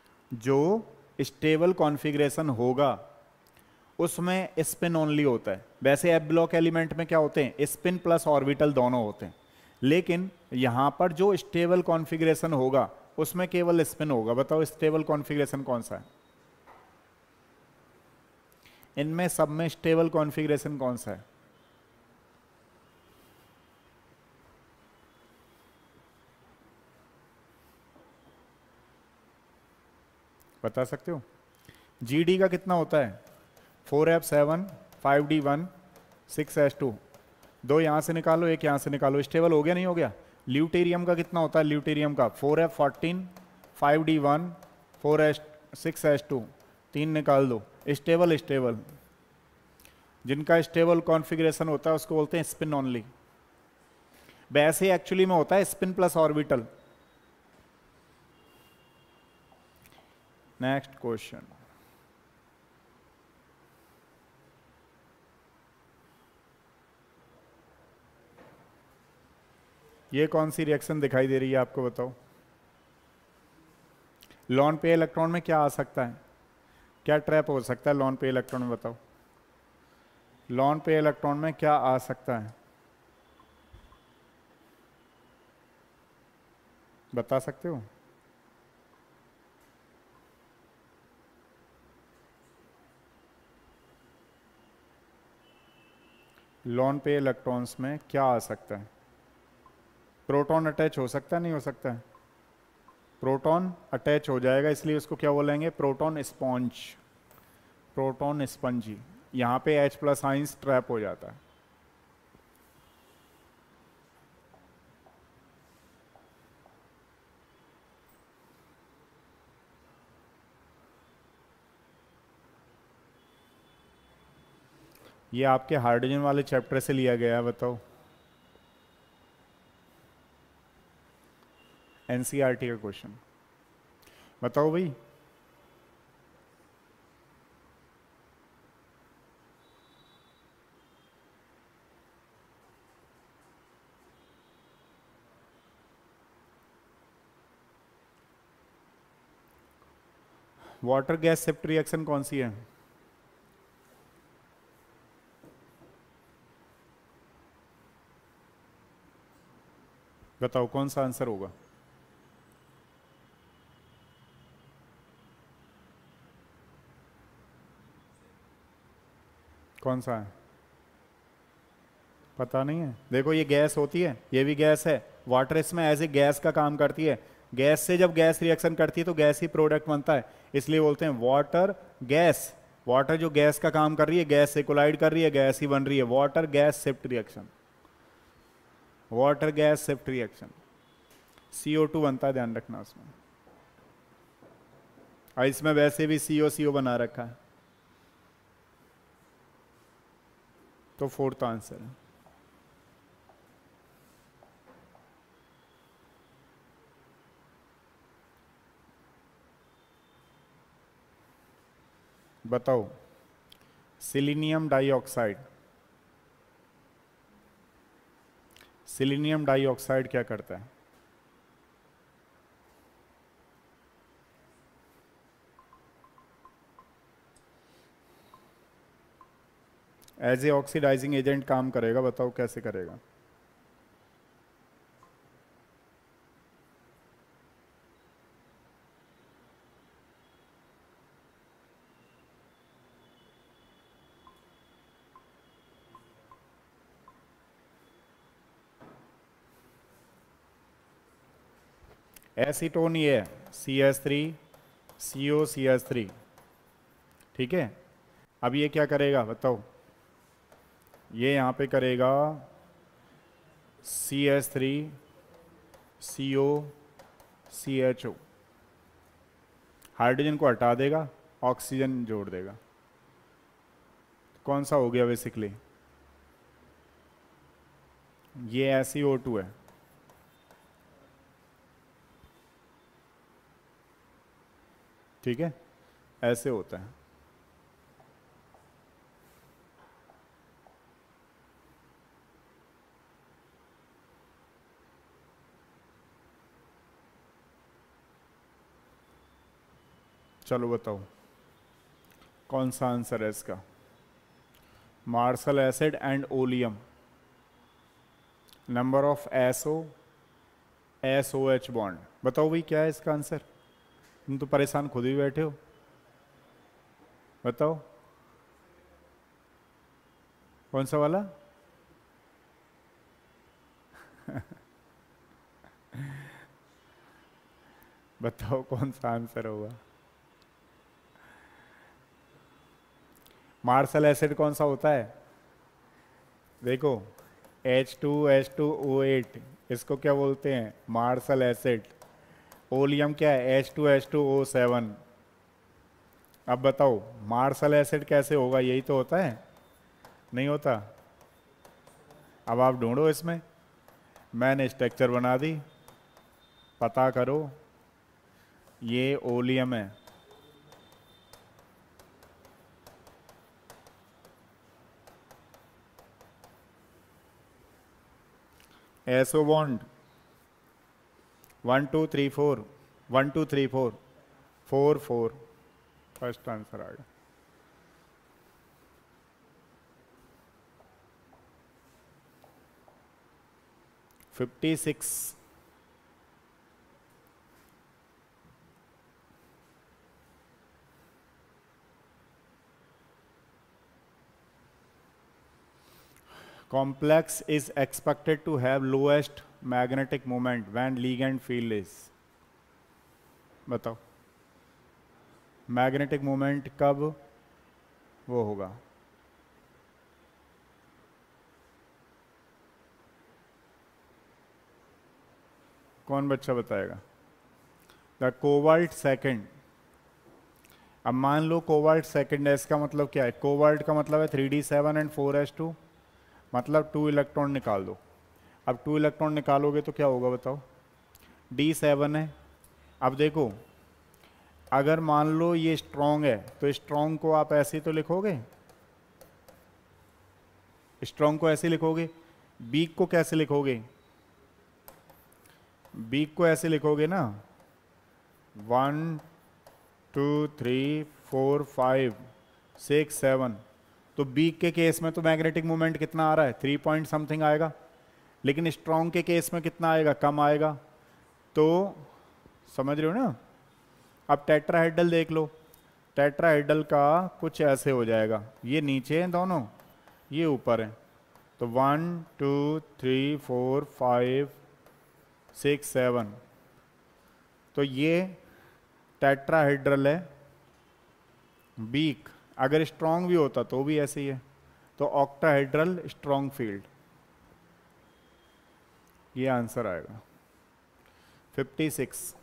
जो स्टेबल कॉन्फ़िगरेशन होगा उसमें स्पिन ओनली होता है। वैसे एफ ब्लॉक एलिमेंट में क्या होते हैं, स्पिन प्लस ऑर्बिटल दोनों होते हैं, लेकिन यहां पर जो स्टेबल कॉन्फ़िगरेशन होगा उसमें केवल स्पिन होगा। बताओ स्टेबल कॉन्फ़िगरेशन कौन सा है, इनमें सब में स्टेबल कॉन्फ़िगरेशन कौन सा है? बता सकते हो? जीडी का कितना होता है, 4f7 5d1 6s2, दो यहां से निकालो एक यहां से निकालो, स्टेबल हो गया नहीं हो गया? ल्यूटेरियम का कितना होता है, ल्यूटेरियम का 4f14 5d1 4s 6s2, तीन निकाल दो, स्टेबल स्टेबल। जिनका स्टेबल कॉन्फ़िगरेशन होता है उसको बोलते हैं स्पिन ओनली। वैसे एक्चुअली में होता है spin plus orbital. Next question, ये कौन सी रिएक्शन दिखाई दे रही है आपको, बताओ? लॉन पे इलेक्ट्रॉन में क्या आ सकता है, क्या ट्रैप हो सकता है लॉन पे इलेक्ट्रॉन में, बताओ? लॉन पे इलेक्ट्रॉन में क्या आ सकता है, बता सकते हो? लॉन पे इलेक्ट्रॉन्स में क्या आ सकता है? प्रोटॉन अटैच हो सकता है, नहीं हो सकता है? प्रोटॉन अटैच हो जाएगा, इसलिए उसको क्या बोलेंगे, प्रोटॉन स्पॉन्ज, प्रोटॉन स्पंजी। यहां पे H प्लस आइंस ट्रैप हो जाता है। ये आपके हाइड्रोजन वाले चैप्टर से लिया गया है, बताओ? एनसीईआरटी का क्वेश्चन, बताओ भाई। वाटर गैस शिफ्ट रिएक्शन कौन सी है? बताओ कौन सा आंसर होगा? कौन सा है, पता नहीं है? देखो ये गैस होती है, ये भी गैस है, वाटर इसमें एज ए गैस का काम करती है। गैस से जब गैस रिएक्शन करती है तो गैस ही प्रोडक्ट बनता है, इसलिए बोलते हैं वाटर गैस। वाटर जो गैस का काम कर रही है, गैस से कोलाइड कर रही है, गैस ही बन रही है, water gas shift reaction, water gas shift reaction. CO2 बनता है, ध्यान रखना उसमें। और इसमें वैसे भी CO बना रखा है, तो फोर्थ आंसर है। बताओ सिलीनियम डाइऑक्साइड, सिलीनियम डाइऑक्साइड क्या करता है? एज ए ऑक्सीडाइजिंग एजेंट काम करेगा, बताओ कैसे करेगा? एसीटोन ये है, CH3 COCH3, ठीक है। अब ये क्या करेगा बताओ? ये यहां पे करेगा CH3 COCHO, हाइड्रोजन को हटा देगा, ऑक्सीजन जोड़ देगा। कौन सा हो गया बेसिकली? ये SiO2 है, ठीक है, ऐसे होता है। चलो बताओ कौन सा आंसर है इसका? Marshall acid and oleum, number of SO bond. बताओ भाई क्या है इसका आंसर? तुम तो परेशान खुद ही बैठे हो, बताओ कौन सा वाला? बताओ कौन सा आंसर होगा? मार्शल एसिड कौन सा होता है? देखो H2H2O8, इसको क्या बोलते हैं? Martial acid. ओलियम क्या है? H2H2O7। अब बताओ मार्शल एसिड कैसे होगा? यही तो होता है, नहीं होता? अब आप ढूंढो इसमें, मैंने स्ट्रक्चर बना दी, पता करो। ये ओलियम है। एसओ बॉन्ड 1 2 3 4, 1 2 3 4, 4 4, फर्स्ट आंसर आ गया। Fifty six. Complex is expected to have lowest magnetic moment when ligand field is, बताओ मैग्नेटिक मोमेंट कब वो होगा? कौन बच्चा बताएगा? The cobalt second. अब मान लो कोबाल्ट सेकंड है, इसका मतलब क्या है? कोबाल्ट का मतलब है 3d7 एंड 4s2, मतलब 2 इलेक्ट्रॉन निकाल दो। अब 2 इलेक्ट्रॉन निकालोगे तो क्या होगा बताओ? d7 है। अब देखो अगर मान लो ये स्ट्रॉन्ग है तो स्ट्रॉन्ग को आप ऐसे तो लिखोगे, स्ट्रॉन्ग को ऐसे लिखोगे। वीक को कैसे लिखोगे? वीक को ऐसे लिखोगे ना, 1 2 3 4 5 6 7। तो वीक के केस में तो मैग्नेटिक मोमेंट कितना आ रहा है? 3 पॉइंट समथिंग आएगा, लेकिन स्ट्रॉन्ग के केस में कितना आएगा? कम आएगा। तो समझ रहे हो ना? अब टेट्राहेड्रल देख लो, टेट्राहेड्रल का कुछ ऐसे हो जाएगा, ये नीचे हैं दोनों, ये ऊपर है। तो 1 2 3 4 5 6 7, तो ये टेट्राहेड्रल है। वीक अगर स्ट्रॉन्ग भी होता तो भी ऐसे ही है। तो ऑक्टाहेड्रल स्ट्रॉन्ग फील्ड, ये आंसर आएगा। 56,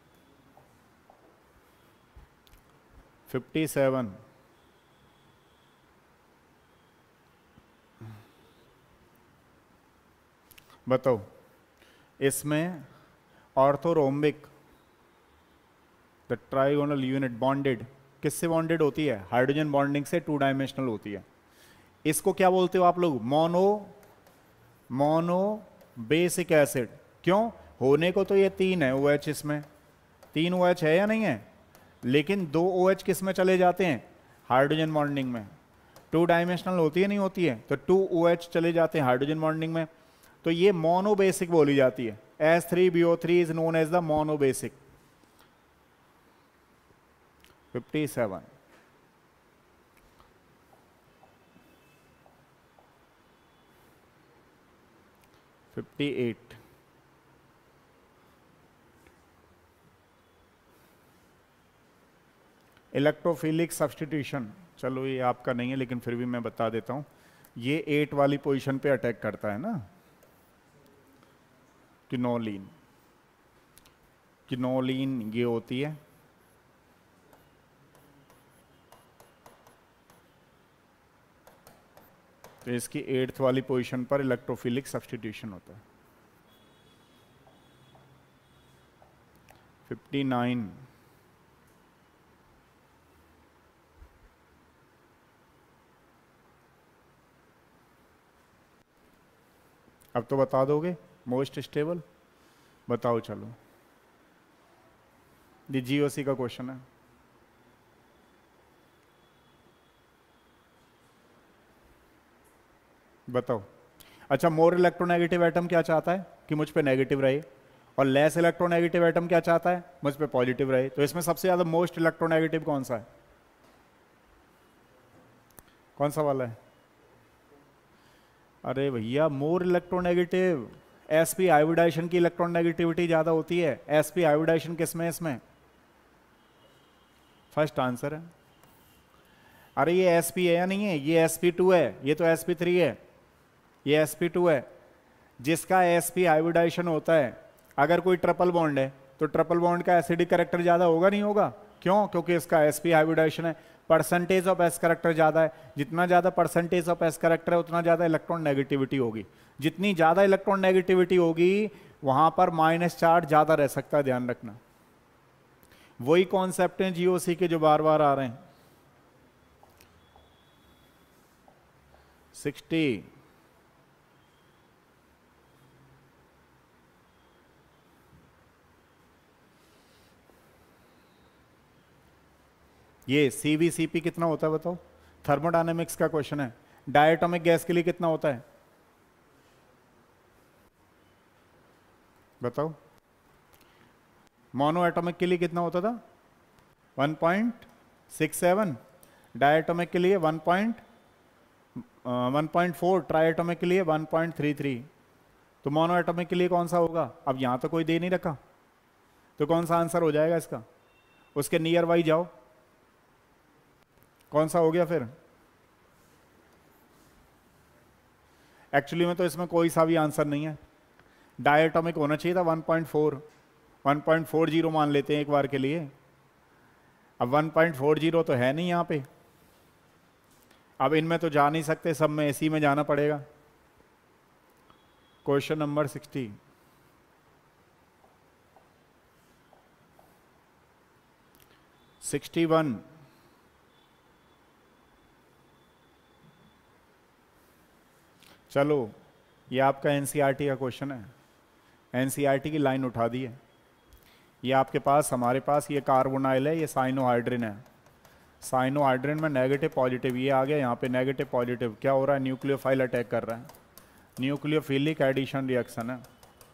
57, बताओ इसमें orthorhombic the trigonal unit bonded किससे बॉन्डेड होती है? हाइड्रोजन बॉन्डिंग से 2 डायमेंशनल होती है। इसको क्या बोलते हो आप लोग? Mono basic acid. क्यों? होने को तो ये 3 है OH, इसमें 3 OH है या नहीं है? लेकिन 2 OH किस में चले जाते हैं? हाइड्रोजन बॉन्डिंग में। 2 डायमेंशनल होती है नहीं होती है? तो 2 OH चले जाते हैं हाइड्रोजन बॉन्डिंग में, तो ये मोनो बेसिक बोली जाती है। S3BO3 is known as the mono basic. 57, 58, electrophilic substitution. चलो ये आपका नहीं है लेकिन फिर भी मैं बता देता हूं। ये 8 वाली पोजीशन पे अटैक करता है ना, क्विनोलिन। क्विनोलिन ये होती है, तो इसकी 8th वाली पोजीशन पर इलेक्ट्रोफिलिक सब्सटीट्यूशन होता है। 59, अब तो बता दोगे मोस्ट स्टेबल? बताओ चलो, ये GOC का क्वेश्चन है। बताओ। अच्छा, मोर इलेक्ट्रोनेगेटिव एटम क्या चाहता है कि मुझ पे नेगेटिव रहे, और लेस इलेक्ट्रोनेगेटिव एटम क्या चाहता है, मुझ पे पॉजिटिव रहे। तो इसमें सबसे ज्यादा मोस्ट इलेक्ट्रोनेगेटिव कौन सा है, कौन सा वाला है? अरे भैया, मोर इलेक्ट्रोनेगेटिव, एसपी आयोडाइजेशन की इलेक्ट्रोनेगेटिविटी ज्यादा होती है। एसपी आयोडाइजेशन किसमें, इसमें फर्स्ट आंसर है। अरे ये एसपी है या नहीं है, ये sp2 है, ये तो sp3 है, ये sp2 है। जिसका sp हाइब्रिडाइजेशन होता है, अगर कोई ट्रिपल बॉन्ड है तो ट्रिपल बॉन्ड का एसिडिक करेक्टर ज्यादा होगा, नहीं होगा? क्यों? क्योंकि इसका sp हाइब्रिडाइजेशन है। परसेंटेज ऑफ एस करेक्टर ज्यादा है, जितना ज्यादा परसेंटेज ऑफ एस करेक्टर है उतना ज्यादा इलेक्ट्रॉन नेगेटिविटी होगी। जितनी ज्यादा इलेक्ट्रॉन नेगेटिविटी होगी वहां पर माइनस चार्ज ज्यादा रह सकता है, ध्यान रखना। वही कॉन्सेप्ट है जीओसी के जो बार बार आ रहे हैं। 60, ये सीवीसीपी कितना होता है बताओ? थर्मोडायनेमिक्स का क्वेश्चन है। डायटोमिक गैस के लिए कितना होता है बताओ? मोनो एटॉमिक के लिए कितना होता था? 1.67। डायटोमिक के लिए 1.4। ट्राई एटॉमिक के लिए 1.33। तो मोनो एटॉमिक के लिए कौन सा होगा? अब यहां तो कोई दे नहीं रखा, तो कौन सा आंसर हो जाएगा इसका? उसके नियर बाई जाओ, कौन सा हो गया फिर? एक्चुअली में तो इसमें कोई सा भी आंसर नहीं है। डायटोमिक होना चाहिए था 1.4, 1.40 मान लेते हैं एक बार के लिए। अब 1.40 तो है नहीं यहां पे। अब इनमें तो जा नहीं सकते, सब में एसी में जाना पड़ेगा। Question number 60। 61। चलो, ये आपका एनसीईआरटी का क्वेश्चन है। एनसीईआरटी की लाइन उठा दी है। ये आपके पास, हमारे पास ये कार्बोनाइल है, ये साइनोहाइड्रिन है। साइनोहाइड्रिन में नेगेटिव पॉजिटिव, ये आ गया यहाँ पे नेगेटिव पॉजिटिव। क्या हो रहा है? न्यूक्लियोफाइल अटैक कर रहा है। न्यूक्लियोफिलिक एडिशन रिएक्शन है।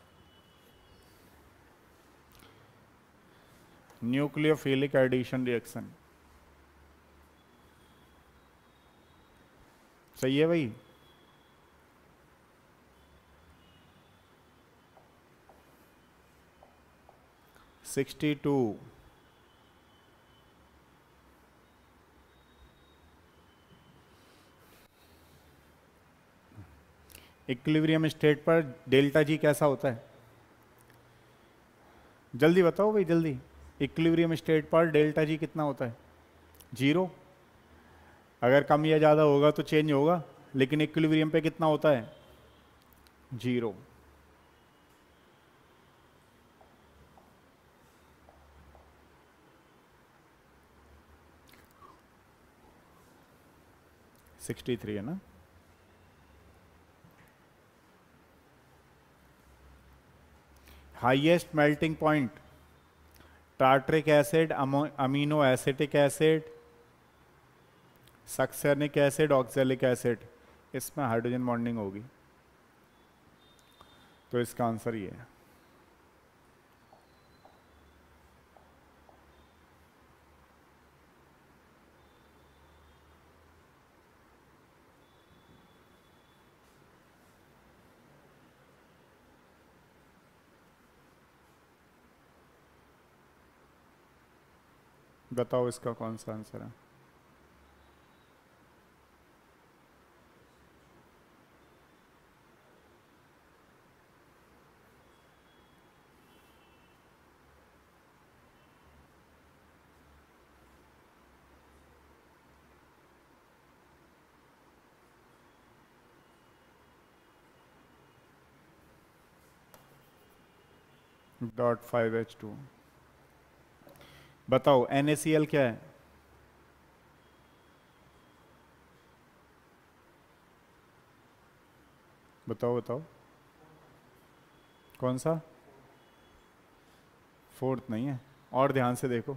न्यूक्लियोफिलिक एडिशन रिएक्शन, सही है भाई? Sixty two. इक्विलिब्रियम स्टेट पर डेल्टा जी कैसा होता है? जल्दी बताओ भाई, जल्दी। इक्विलिब्रियम स्टेट पर डेल्टा जी कितना होता है? 0। अगर कम या ज़्यादा होगा तो चेंज होगा, लेकिन इक्विलिब्रियम पे कितना होता है? 0। सिक्सटी थ्री है ना? Highest melting point, tartaric acid, amino acetic acid, succinic acid, oxalic acid, इसमें हाइड्रोजन बॉन्डिंग होगी। तो इसका आंसर ये है। बताओ इसका कौन सा आंसर है? .5H2। बताओ NaCl क्या है? बताओ बताओ, कौन सा? फोर्थ नहीं है, और ध्यान से देखो।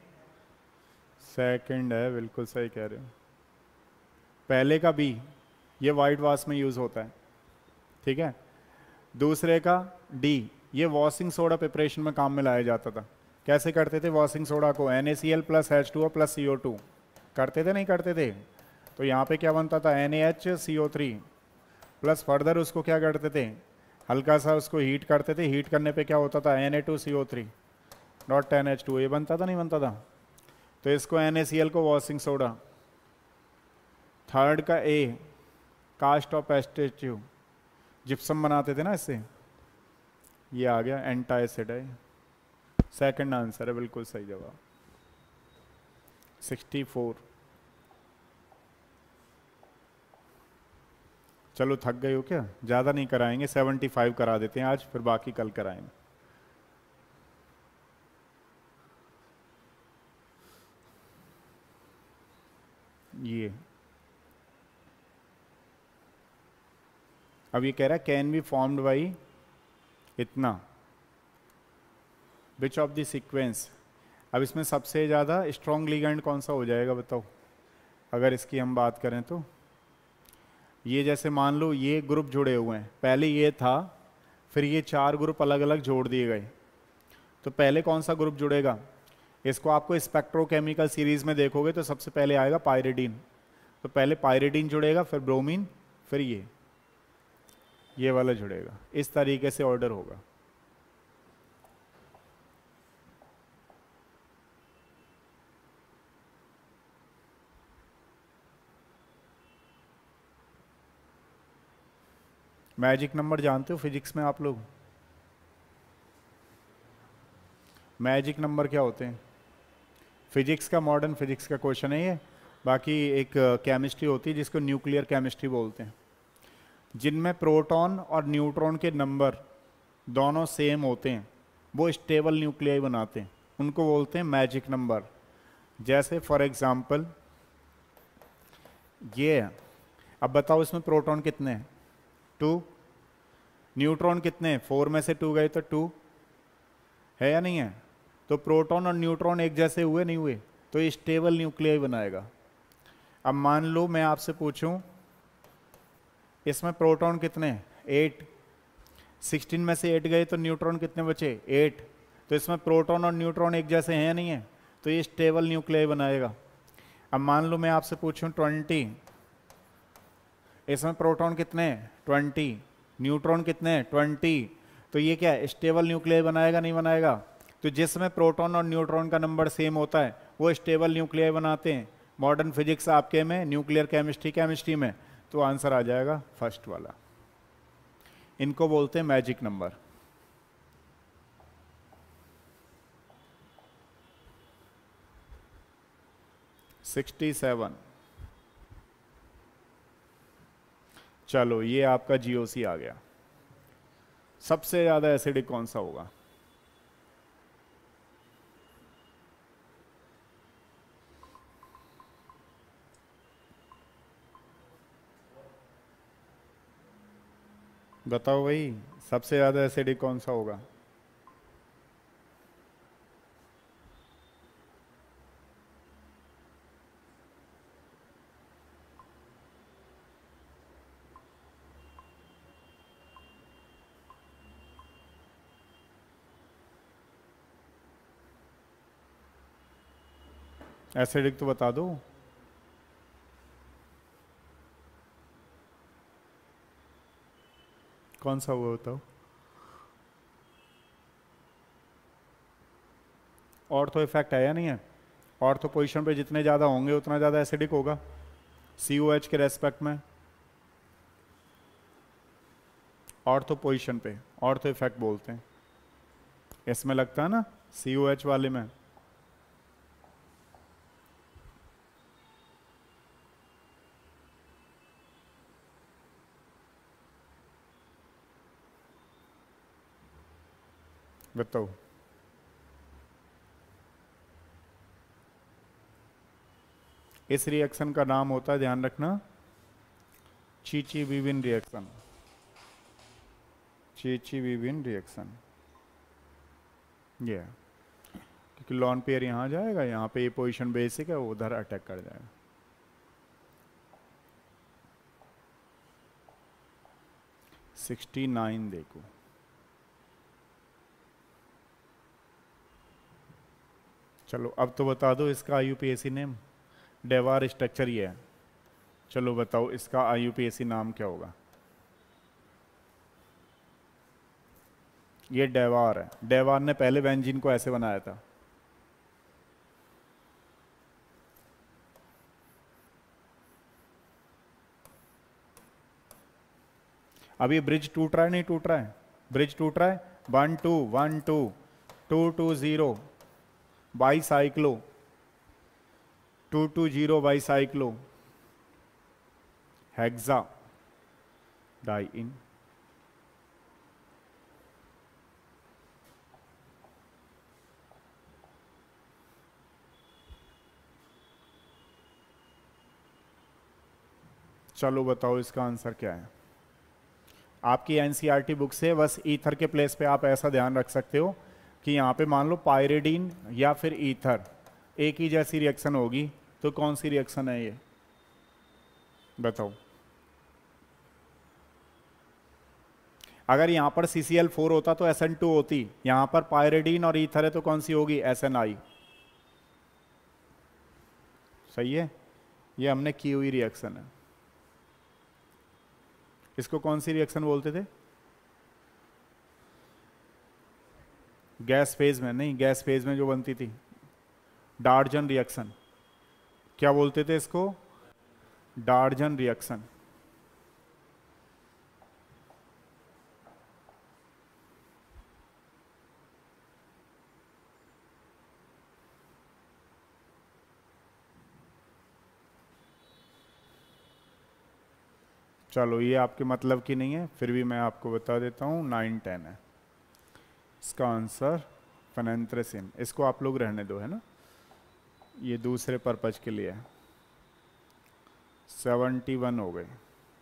सेकंड है, बिल्कुल सही कह रहे हो। पहले का बी, ये वाइट वाश में यूज़ होता है, ठीक है। दूसरे का डी, ये वॉशिंग सोडा प्रिपरेशन में काम में लाया जाता था। कैसे करते थे वॉशिंग सोडा को, NaCl plus H2O plus CO2 करते थे, नहीं करते थे। तो यहाँ पे क्या बनता था, NaHCO3 प्लस फर्दर उसको क्या करते थे, हल्का सा उसको हीट करते थे, हीट करने पे क्या होता था, Na2CO3 डॉट 10H2, ये बनता था नहीं बनता था। तो इसको NaCl को वॉशिंग सोडा, थर्ड का a cast of statue, gypsum बनाते थे ना इससे, ये आ गया एंटासिड है। सेकंड आंसर है बिल्कुल सही जवाब 64। चलो थक गए हो क्या, ज़्यादा नहीं कराएंगे, 75 करा देते हैं आज, फिर बाकी कल कराएंगे। ये अब ये कह रहा है कैन बी फॉर्म्ड बाई इतना, विच ऑफ द सीक्वेंस। अब इसमें सबसे ज़्यादा स्ट्रॉन्ग लिगेंड कौन सा हो जाएगा बताओ, अगर इसकी हम बात करें तो। ये जैसे मान लो ये ग्रुप जुड़े हुए हैं, पहले ये था, फिर ये 4 ग्रुप अलग अलग जोड़ दिए गए, तो पहले कौन सा ग्रुप जुड़ेगा। इसको आपको स्पेक्ट्रोकेमिकल सीरीज में देखोगे तो सबसे पहले आएगा पायरिडीन, तो पहले पायरिडीन जुड़ेगा, फिर ब्रोमीन, फिर ये वाला जुड़ेगा। इस तरीके से ऑर्डर होगा। मैजिक नंबर जानते हो फिजिक्स में आप लोग, मैजिक नंबर क्या होते हैं। फिजिक्स का, मॉडर्न फिजिक्स का क्वेश्चन है ये। बाकी एक केमिस्ट्री होती है जिसको न्यूक्लियर केमिस्ट्री बोलते हैं, जिनमें प्रोटॉन और न्यूट्रॉन के नंबर दोनों सेम होते हैं, वो स्टेबल न्यूक्लियाई बनाते हैं, उनको बोलते हैं मैजिक नंबर। जैसे फॉर एग्जांपल ये है। अब बताओ इसमें प्रोटॉन कितने हैं, 2, न्यूट्रॉन कितने हैं, 4 में से 2 गए तो 2 है या नहीं है। तो प्रोटॉन और न्यूट्रॉन एक जैसे हुए नहीं हुए, तो ये स्टेबल न्यूक्लियाई बनाएगा। अब मान लो मैं आपसे पूछूं इसमें प्रोटॉन कितने हैं, 8, 16 में से 8 गए तो न्यूट्रॉन कितने बचे, 8। तो इसमें प्रोटॉन और न्यूट्रॉन एक जैसे हैं या नहीं है, तो ये स्टेबल न्यूक्लियाई बनाएगा। अब मान लो मैं आपसे पूछूं 20, इसमें प्रोटॉन कितने हैं, 20, न्यूट्रॉन कितने हैं, 20। तो ये क्या है, स्टेबल न्यूक्लियाई बनाएगा नहीं बनाएगा। तो जिसमें प्रोटॉन और न्यूट्रॉन का नंबर सेम होता है वो स्टेबल न्यूक्लियाई बनाते हैं। मॉडर्न फिजिक्स आपके में, न्यूक्लियर केमिस्ट्री में, तो आंसर आ जाएगा फर्स्ट वाला। इनको बोलते हैं मैजिक नंबर। सिक्सटी 67। चलो ये आपका GOC आ गया। सबसे ज्यादा एसिडिक कौन सा होगा, बताओ भाई, सबसे ज्यादा एसिडिक कौन सा होगा। एसिडिक तो बता दो। कौन सा हुआ बताओ। ऑर्थो इफेक्ट है या नहीं है, ऑर्थो पोजीशन पे जितने ज़्यादा होंगे उतना ज़्यादा एसिडिक होगा COH के रेस्पेक्ट में। ऑर्थो पोजीशन पे ऑर्थो इफेक्ट बोलते हैं, इसमें लगता है ना COH वाले में। बताओ। इस रिएक्शन का नाम होता है, ध्यान रखना, चीची-बीविन रिएक्शन। चीची-बीविन रिएक्शन, ये क्योंकि लॉन पेयर यहाँ जाएगा, यहाँ पे ये पोजीशन बेसिक है, वो उधर अटैक कर जाएगा। 69 देखो, चलो अब तो बता दो इसका आईयूपीएसी नेम। डेवार स्ट्रक्चर ये है, चलो बताओ इसका आईयूपीएसी नाम क्या होगा। ये डेवार है, डेवार ने पहले बेंजीन को ऐसे बनाया था। अब ये ब्रिज टूट रहा है, नहीं टूट रहा है? ब्रिज टूट रहा है, 1 2 1 2 2 2 0 बाईसाइक्लो, 2 2 0 बाईसाइक्लो, हेक्सा डाइइन। चलो बताओ इसका आंसर क्या है। आपकी एनसीईआरटी बुक से बस ईथर के प्लेस पे आप ऐसा ध्यान रख सकते हो कि यहाँ पे मान लो पायरिडीन या फिर ईथर, एक ही जैसी रिएक्शन होगी, तो कौन सी रिएक्शन है ये बताओ। अगर यहाँ पर CCl4 होता तो SN2 होती, यहाँ पर पायरिडीन और ईथर है तो कौन सी होगी? SNI। सही है, ये हमने की हुई रिएक्शन है। इसको कौन सी रिएक्शन बोलते थे? गैस फेज में, नहीं गैस फेज में जो बनती थी, डार्जन रिएक्शन। क्या बोलते थे इसको? Darzens reaction. चलो ये आपके मतलब की नहीं है, फिर भी मैं आपको बता देता हूँ, 9 10 है इसका आंसर। फेनेंथ्रेसिन, इसको आप लोग रहने दो, है ना, ये दूसरे पर्पज के लिए है। 71 हो गए,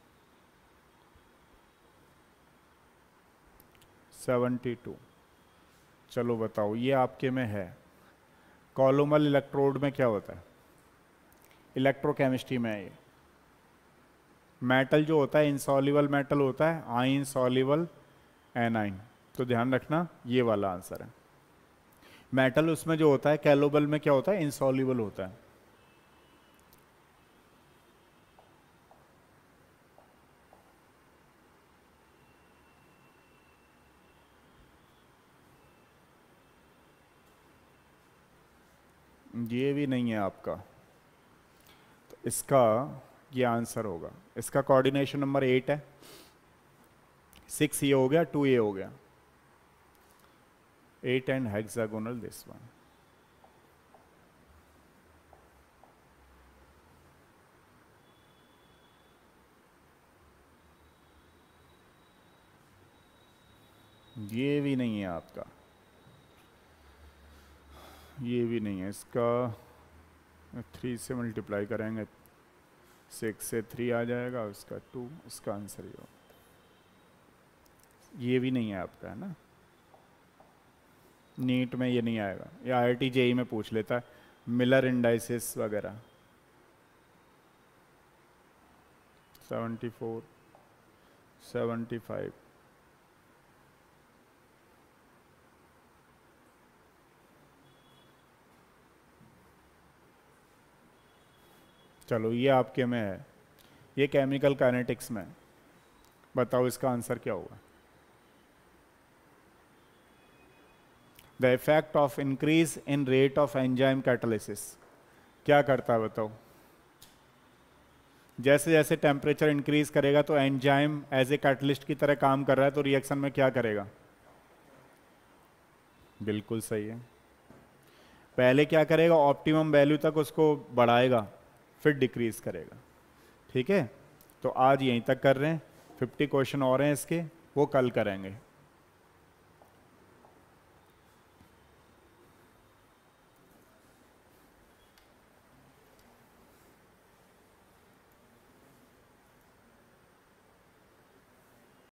72। चलो बताओ ये आपके में है, कॉलोमल इलेक्ट्रोड में क्या होता है? इलेक्ट्रोकेमिस्ट्री में है ये। मेटल जो होता है इनसॉल्युबल मेटल होता है, आइन सॉल्युबल एनाइन, तो ध्यान रखना ये वाला आंसर है। मेटल उसमें जो होता है कैलोबल में क्या होता है? इनसॉल्युबल होता है। ये भी नहीं है आपका, तो इसका ये आंसर होगा। इसका कोऑर्डिनेशन नंबर 8 है, 6 ये हो गया, 2 ये हो गया, 8 एंड हेक्सागोनल दिस वन। ये भी नहीं है आपका, ये भी नहीं है। इसका 3 से मल्टीप्लाई करेंगे, 6 से 3 आ जाएगा, उसका 2, इसका आंसर ये हो। ये भी नहीं है आपका, है ना, नीट में ये नहीं आएगा, या IIT JEE में पूछ लेता है, मिलर इंडाइसिस वगैरह। 74 75। चलो ये आपके में है, ये केमिकल काइनेटिक्स में। बताओ इसका आंसर क्या होगा। The effect of increase in rate of enzyme catalysis, क्या करता है बताओ। जैसे जैसे टेम्परेचर इंक्रीज करेगा तो एंजाइम एज ए कैटलिस्ट की तरह काम कर रहा है, तो रिएक्शन में क्या करेगा? बिल्कुल सही है। पहले क्या करेगा? ऑप्टिमम वैल्यू तक उसको बढ़ाएगा, फिर डिक्रीज करेगा। ठीक है, तो आज यहीं तक कर रहे हैं, 50 क्वेश्चन और हैं इसके, वो कल करेंगे।